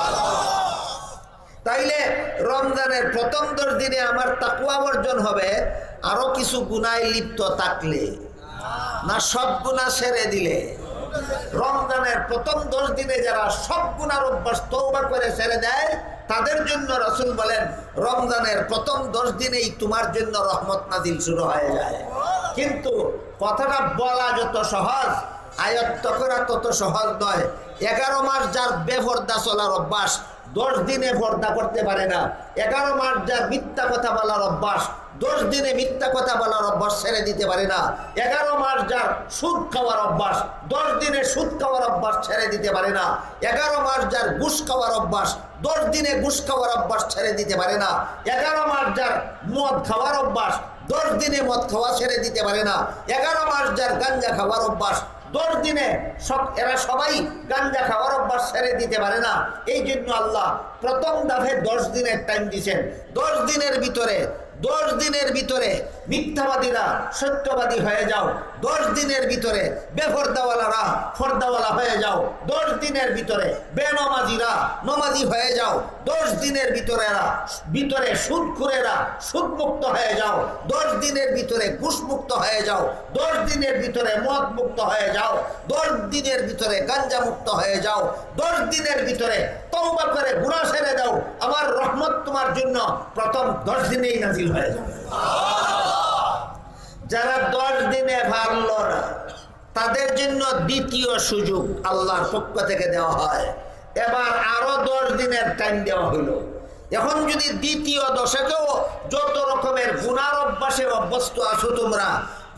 তাইলে রমজানের প্রথম দশ দিনে আমার তাকওয়া অর্জন হবে আরো কিছু গুনাহে লিপ্ত থাকলে না সব গুনাহ ছেড়ে দিলে? রমজানের প্রথম দশ দিনে যারা সব গুনার অভ্যাস তওবা করে ছেড়ে দেয় তাদের জন্য রাসূল বলেন রমজানের প্রথম দশ দিনেই তোমার জন্য রহমত নাজিল শুরু হয়ে যায়। কিন্তু কথাটা বলা যত সহজ, আয়ত্ত করা তত সহজ নয়। এগারো মাস যার বেপরদা চলার অভ্যাস দশ দিনে পর্দা করতে পারে না। এগারো মাস যার মিথ্যা কথা বলার অভ্যাস দশ দিনে মিথ্যা কথা বলার অভ্যাস ছেড়ে দিতে পারে না। এগারো মাস যার সুদ খাওয়ার অভ্যাস দশ দিনে সুদ খাওয়ার অভ্যাস ছেড়ে দিতে পারে না। এগারো মাস যার ঘুষ খাওয়ার অভ্যাস দশ দিনে ঘুষ খাওয়ার অভ্যাস ছেড়ে দিতে পারে না। এগারো মাস যার মদ খাওয়ার অভ্যাস দশ দিনে মদ খাওয়া ছেড়ে দিতে পারে না। এগারো মাস যার গাঞ্জা খাওয়ার অভ্যাস দশ দিনে সব এরা সবাই গাঞ্জা খাওয়ার অভ্যাস ছেড়ে দিতে পারে না। এই জন্য আল্লাহ প্রথম দাফে দশ দিনের টাইম দিয়েছেন। দশ দিনের ভিতরে দশ দিনের ভিতরে মিথ্যাবাদীরা সত্যবাদী হয়ে যাও, দশ দিনের ভিতরে বেপরদাওয়ালারা ফর্দাওয়ালা হয়ে যাও, দশ দিনের ভিতরে বেনমাজিরা নমাজি হয়ে যাও, দশ দিনের ভিতরে ভিতরে সুদখোরেরা সুদমুক্ত হয়ে যাও, দশ দিনের ভিতরে ঘুষমুক্ত হয়ে যাও, দশ দিনের ভিতরে মদ মুক্ত হয়ে যাও, দশ দিনের ভিতরে গাঞ্জা মুক্ত হয়ে যাও, দশ দিনের ভিতরে তওবা করে গুনাহ ছেড়ে দাও। আমার রহমত তোমার জন্য প্রথম দশ দিনেই নাজিল হয়ে যাবে। যারা দশ দিনে পারল না তাদের জন্য দ্বিতীয় সুযোগ আল্লাহর পক্ষ থেকে দেওয়া হয়। এবার আরো দশ দিনের টাইম দেওয়া হইল। এখন যদি দ্বিতীয় দশকেও যত রকমের গুনার অভ্যাসে অভ্যস্ত আছো তোমরা,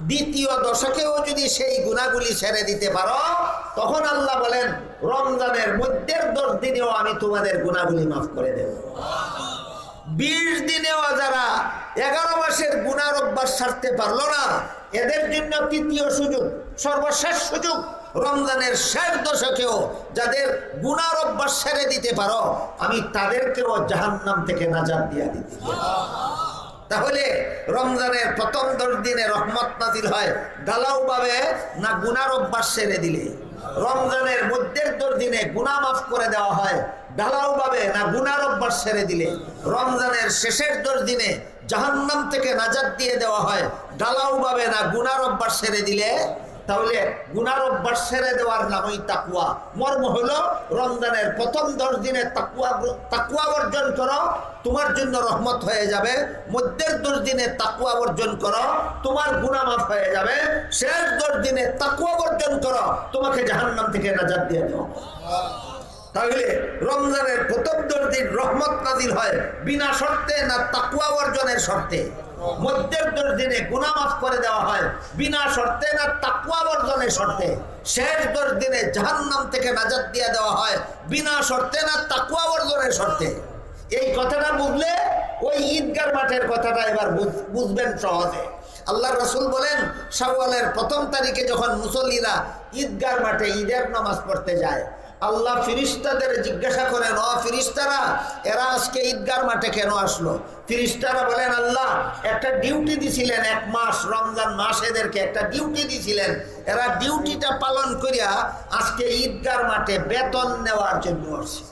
দ্বিতীয় দশকেও যদি সেই গুনাহগুলি ছেড়ে দিতে পারো, তখন আল্লাহ বলেন রমজানের মধ্যের দশ দিনেও আমি তোমাদের গুনাহগুলি মাফ করে দেব। বিশ দিনেও যারা এগারো মাসের গুনার অভ্যাস ছাড়তে পারলো না, এদের জন্য তৃতীয় সুযোগ, সর্বশেষ সুযোগ, রমজানের শেষ দশকেও যাদের গুনার অভ্যাস ছেড়ে দিতে পারো, আমি তাদেরকেও জাহান্নাম থেকে নাজাত দিয়ে দিতে। তাহলে রমজানের প্রথম দশ দিনে রহমত নাজিল হয় ঢালাও ভাবে না গুনার অভ্যাস ছেড়ে দিলে? রমজানের মধ্যের দশ দিনে গুনাহ মাফ করে দেওয়া হয় ঢালাও ভাবে না গুনার অভ্যাস ছেড়ে দিলে? রমজানের শেষের দশ দিনে জাহান্নাম থেকে নাজাত দিয়ে দেওয়া হয় ঢালাও ভাবে না গুনার অভ্যাস ছেড়ে দিলে? তাহলে গুনার অভ্যাস ছেড়ে দেওয়ার নামই তাকওয়া। মর্ম হলো রমজানের প্রথম দশ দিনে তাকওয়া তাকওয়া অর্জন করো, তোমার জন্য রহমত হয়ে যাবে। মধ্যের দশ দিনে তাকওয়া অর্জন করো, তোমার গুনাহ মাফ হয়ে যাবে। শেষ দশ দিনে তাকওয়া অর্জন করো, তোমাকে জাহান্নাম থেকে নাজাত দিয়ে দেওয়া। তাহলে রমজানের প্রথম দশ দিন রহমত নাজিল হয় বিনা শর্তে না তাকওয়া অর্জনের শর্তে? মধ্যের দশ দিনে গুনাহ মাফ করে দেওয়া হয় বিনা শর্তে না তাকওয়া অর্জনের শর্তে? শেষ দশ দিনে জাহান্নাম থেকে নাজাত দিয়ে দেওয়া হয় বিনা শর্তে না তাকওয়া অর্জনের শর্তে? এই কথাটা বুঝলে ওই ঈদগার মাঠের কথাটা এবার বুঝবেন সহজে। আল্লাহ রাসূল বলেন শাওয়ালের প্রথম তারিখে যখন মুসল্লিরা ঈদগার মাঠে ঈদের নামাজ পড়তে যায়, আল্লাহ ফিরিস্তাদের জিজ্ঞাসা করেন, ও ফিরিস্তারা, এরা আজকে ঈদগার মাঠে কেন আসলো? ফিরিস্তারা বলেন, আল্লাহ একটা ডিউটি দিছিলেন, এক মাস রমজান মাস এদেরকে একটা ডিউটি দিছিলেন, এরা ডিউটিটা পালন করিয়া আজকে ঈদগার মাঠে বেতন নেওয়ার জন্য আসছে।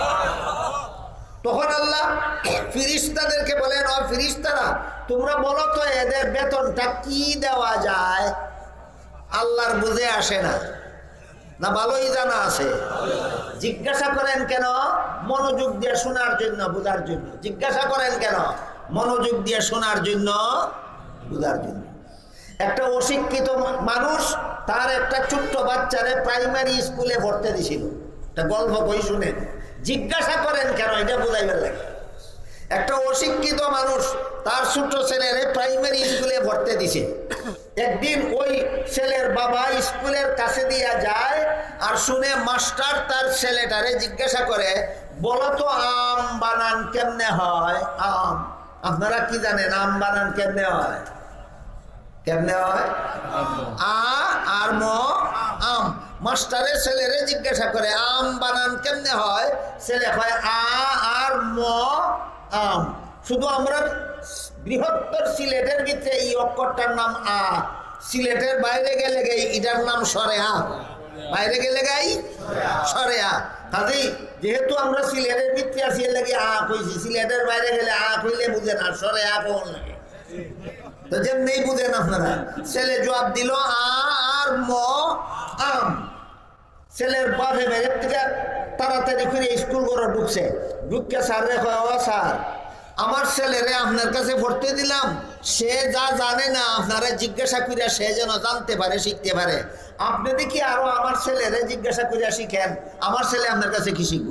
তখন আল্লাহ ফিরিস্তাদেরকে বলেন, ও ফিরিস্তারা, তোমরা বলো তো এদের বেতনটা কি দেওয়া যায়? আল্লাহর বুঝে আসে না, না ভালোই জানা আছে? জিজ্ঞাসা করেন কেন? মনোযোগ দিয়ে শোনার জন্য, বুঝার জন্য। জিজ্ঞাসা করেন কেন? মনোযোগ দিয়ে শোনার জন্য, বুঝার জন্য। একটা অশিক্ষিত মানুষ তার একটা ছোট্ট বাচ্চারে প্রাইমারি স্কুলে ভর্তি দিছিল। একটা গল্প বই শুনেন, জিজ্ঞাসা করেন কেন, এটা বুঝাইবার লাগে। একটা অশিক্ষিত মানুষ তার ছোট ছেলেরে প্রাইমারি স্কুলে ভর্তি দিছে। একদিন ওই ছেলের বাবা স্কুলের কাছে দিয়া যায় আর শুনে মাস্টার তার ছেলেটারে জিজ্ঞাসা করে, বলো তো আম বানান কেমনে হয়? আম, আপনারা কি জানেন আম বানান কেমনে হয়? কেমনে হয়? আ আর ম, আম। মাস্টারের ছেলেরে জিজ্ঞাসা করে আম বানান কেমনে হয়? ছেলে হয় আ আর ম, আম। শুধু আমরা বৃহত্তর সিলেটের ভিতরে এই অক্ষরটার নাম আ, সিলেটের বাইরে গেলে গাই এটার নাম সরে আ, বাইরে গেলে গাই সরে আ। কাজেই যেহেতু আমরা সিলেটের ভিতরে আসি লাগে আ কইছি, সিলেটের বাইরে গেলে আ কইলে বুঝে না, সরে আ কোন লাগে, তো যেমনি বুঝেন আপনারা। ছেলে জবাব দিল আ আর ম, আম। ছেলের বাপে বাইরের থেকে তাড়াতাড়ি করে স্কুল করে ঢুকছে, ঢুককে স্যার রে কয়, ও স্যার, আমার ছেলেরে আপনার কাছে ভর্তি দিলাম, সে যা জানে না আপনারা জিজ্ঞাসা করিয়া সে যেন জানতে পারে, শিখতে পারে। আপনি দেখি আরো আমার ছেলেরে জিজ্ঞাসা করিয়া শিখেন, আমার ছেলে আপনার কাছে কি শিখবো?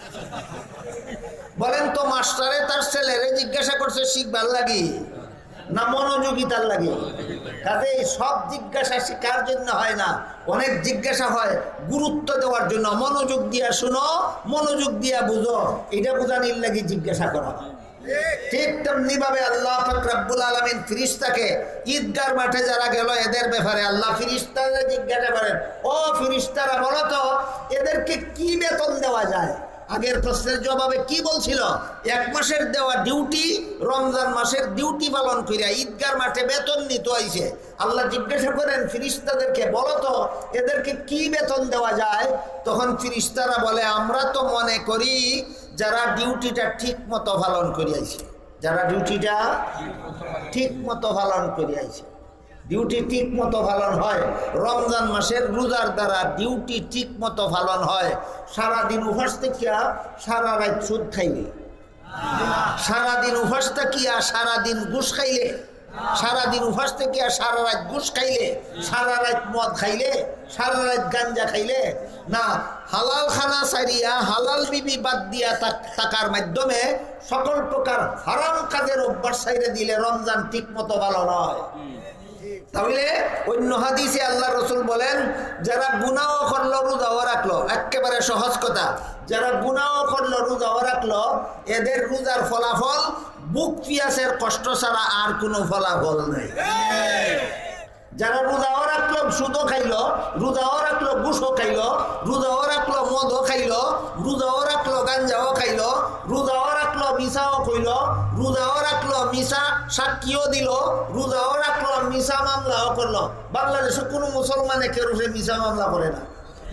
বলেন তো, মাস্টারে তার ছেলেরে জিজ্ঞাসা করছে শিখবার লাগি না মনোযোগিতার লাগে? কাজে সব জিজ্ঞাসা শিখার জন্য হয় না, অনেক জিজ্ঞাসা হয় গুরুত্ব দেওয়ার জন্য। মনোযোগ দিয়া শুনো, মনোযোগ দিয়া বুঝো, এটা বোঝানির লাগি জিজ্ঞাসা করা। ঠিক তেমনি ভাবে আল্লাহ পাক রব্বুল আলামিন ফিরিস্তাকে ঈদগার মাঠে যারা গেল এদের ব্যাপারে আল্লাহ ফিরিস্তাদের জিজ্ঞাসা করেন, ও ফিরিস্তারা, বলো তো এদেরকে কি বেতন দেওয়া যায়? আগের প্রশ্নের জবাবে কি বলছিল? এক মাসের দেওয়া ডিউটি রমজান মাসের ডিউটি পালন করিয়া ঈদগার মাঠে বেতন নিতে হয়েছে। আল্লাহ জিজ্ঞাসা করেন ফিরিস্তাদেরকে, বলো তো এদেরকে কি বেতন দেওয়া যায়? তখন ফিরিস্তারা বলে, আমরা তো মনে করি যারা ডিউটিটা ঠিক মতো পালন করিয়াছে, যারা ডিউটিটা ঠিক মতো পালন করিয়াছে। ডিউটি ঠিক মতো পালন হয় রমজান মাসের রোজার দ্বারা, ডিউটি ঠিক মতো পালন হয়। সারাদিন উপাস থাকিয়া সারা রাত সুদ খাইলে, সারাদিন উপাস থাকিয়া সারাদিন ঘুষ খাইলে, সারাদিন উপাস থাকিয়া সারা রাত ঘুষ খাইলে, সারা রাত মদ খাইলে, সারা রাত গাঞ্জা খাইলে না, হালাল খানা সারিয়া হালাল বিবি বাদ দিয়া টাকার মাধ্যমে সকল প্রকার হারাম কাজের অভ্যাস সাইরে দিলে রমজান ঠিক মতো পালন হয়। তাহলে অন্য হাদিসে আল্লাহ রসুল বলেন যারা গুনাহও করলো রোজাও রাখলো, একেবারে সহজ কথা, যারা গুনাহও করলো রোজাও রাখলো এদের রোজার ফলাফল বুক পিয়াসের কষ্ট ছাড়া আর কোনো ফলাফল নেই। যারা রোজাও রাখলো সুদও খাইলো, রোজাও রাখলো ঘুষও খাইলো, রোজাও রাখলো মদও খাইলো, রোজাও রাখলো গাঞ্জাও খাইলো, রোজাও রাখলো মিশাও কইল, রোজাও রাখলো মিশা সাক্ষীও দিল, রোজাও রাখলো মিশা মামলাও করলো। বাংলাদেশে কোনো মুসলমানে কেউ মিশা মামলা করে না।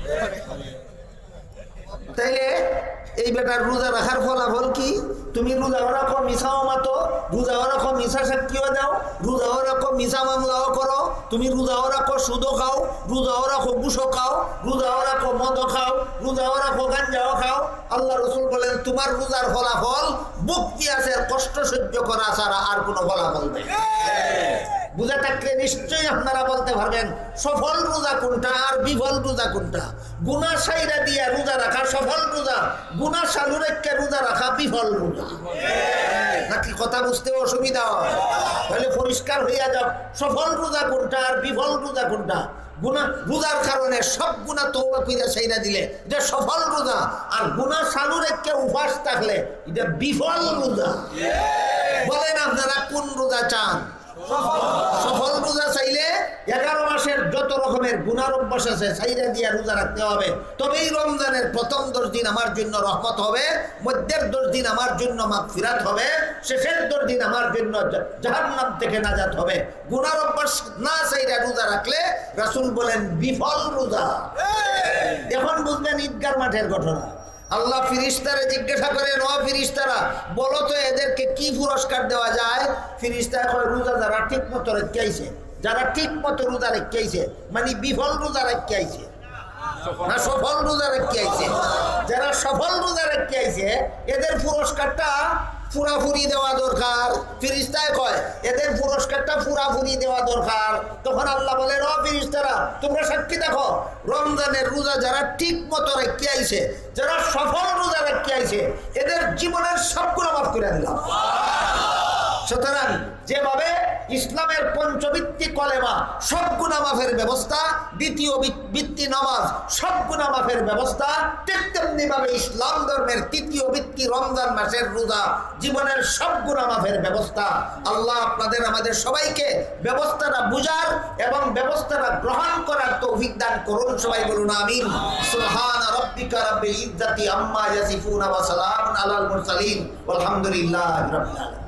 তাইলে এই বেটার রোজা রাখার ফলাফল কি? তুমি রোজাও রাখো মিশাও মাতো, রোজাও রাখো মিশা সাক্ষীও দাও, রোজাও রাখো মিশা মামলাও করো, তুমি রোজাও রাখো সুদও খাও, রোজাও রাখো ঘুষও খাও, রোজাও রাখো মদও খাও, রোজাও রাখো গাঞ্জাও খাও। আল্লাহ রসুল বলেন তোমার রোজার ফলাফল বুক পিয়াসের কষ্ট সহ্য করা ছাড়া আর কোনো ফলাফল নেই। বুঝে থাকলে নিশ্চয়ই আপনারা বলতে পারবেন সফল রোজা কোনটা আর বিফল রোজা কোনটা। গুনাহ সাইরা দিয়া রোজা রাখা সফল রোজা, গুনাহ চালু রেখে রোজা রাখা বিফল রোজা। নাকি কথা বুঝতে অসুবিধা হয়? তাহলে পরিষ্কার হইয়া যাও সফল রোজা কোনটা আর বিফল রোজা কোনটা। গুনাহ রোজার কারণে সব গুনাহ তওবা কইরা ছাইরা দিলে এটা সফল রোজা, আর গুনাহ চালু রেখে উপবাস থাকলে এটা বিফল রোজা। বলেন আপনারা কোন রোজা চান? সফল রোজা চাইলে এগারো মাসের যত রকমের গুনার অভ্যাস আছে সাইরা দিয়া রোজা রাখতে হবে। তবেই রমজানের প্রথম দশ দিন আমার জন্য রহমত হবে, মধ্যের দশ দিন আমার জন্য মাগফিরাত হবে, শেষের দশ দিন আমার জন্য জাহান্নাম থেকে নাজাত হবে। গুনার অভ্যাস না চাইরা রোজা রাখলে রাসূল বলেন বিফল রোজা। এখন বুঝবেন ঈদগার মাঠের ঘটনা। আল্লাহ ফিরিস্তারে জিজ্ঞাসা করেন, ও ফিরিস্তারা বলো তো এদেরকে কি পুরস্কার দেওয়া যায়? ফিরিস্তা কয় রোজা যারা ঠিক মতো রেখে আইছে, যারা ঠিক মতো রোজা রেখে আইছে, মানে বিফল রোজা রেখে আইছে না সফল রোজা রেখে আইছে। যারা সফল রোজা রেখে আইছে এদের পুরস্কারটা পুরাপুরি দেওয়া দরকার। ফিরিস্তায় কয় এদের পুরস্কারটা পুরাপুরি দেওয়া দরকার। তখন আল্লাহ বলে ও ফিরিস্তারা তোমরা সাক্ষী দেখো রমজানের রোজা যারা ঠিক মতো রেখে আইছে, যারা সফল রোজা রেখে আইছে এদের জীবনের সবগুলো মাফ করে দিলাম। সুতরাং যেভাবে ইসলামের পঞ্চভিত্তি কলেমা সব গুনাহ মাফের ব্যবস্থা, দ্বিতীয় ভিত্তি নামাজ সব গুনাহ মাফের ব্যবস্থা, ঠিক তেমনি ভাবে ইসলাম ধর্মের তৃতীয় ভিত্তি রমজান মাসের রোজা জীবনের সব গুনাহ মাফের ব্যবস্থা। আল্লাহ আপনাদের আমাদের সবাইকে ব্যবস্থাটা বুঝার এবং ব্যবস্থাটা গ্রহণ করার তৌফিক দান করুন। সবাই বলুন আমিন। সুবহান রাব্বিকা রাব্বিল ইজ্জাতি আম্মা ইয়াসিফুন ওয়া সালামুন আলাল মুরসালিন ওয়ালহামদুলিল্লাহি রাব্বিল আলামিন।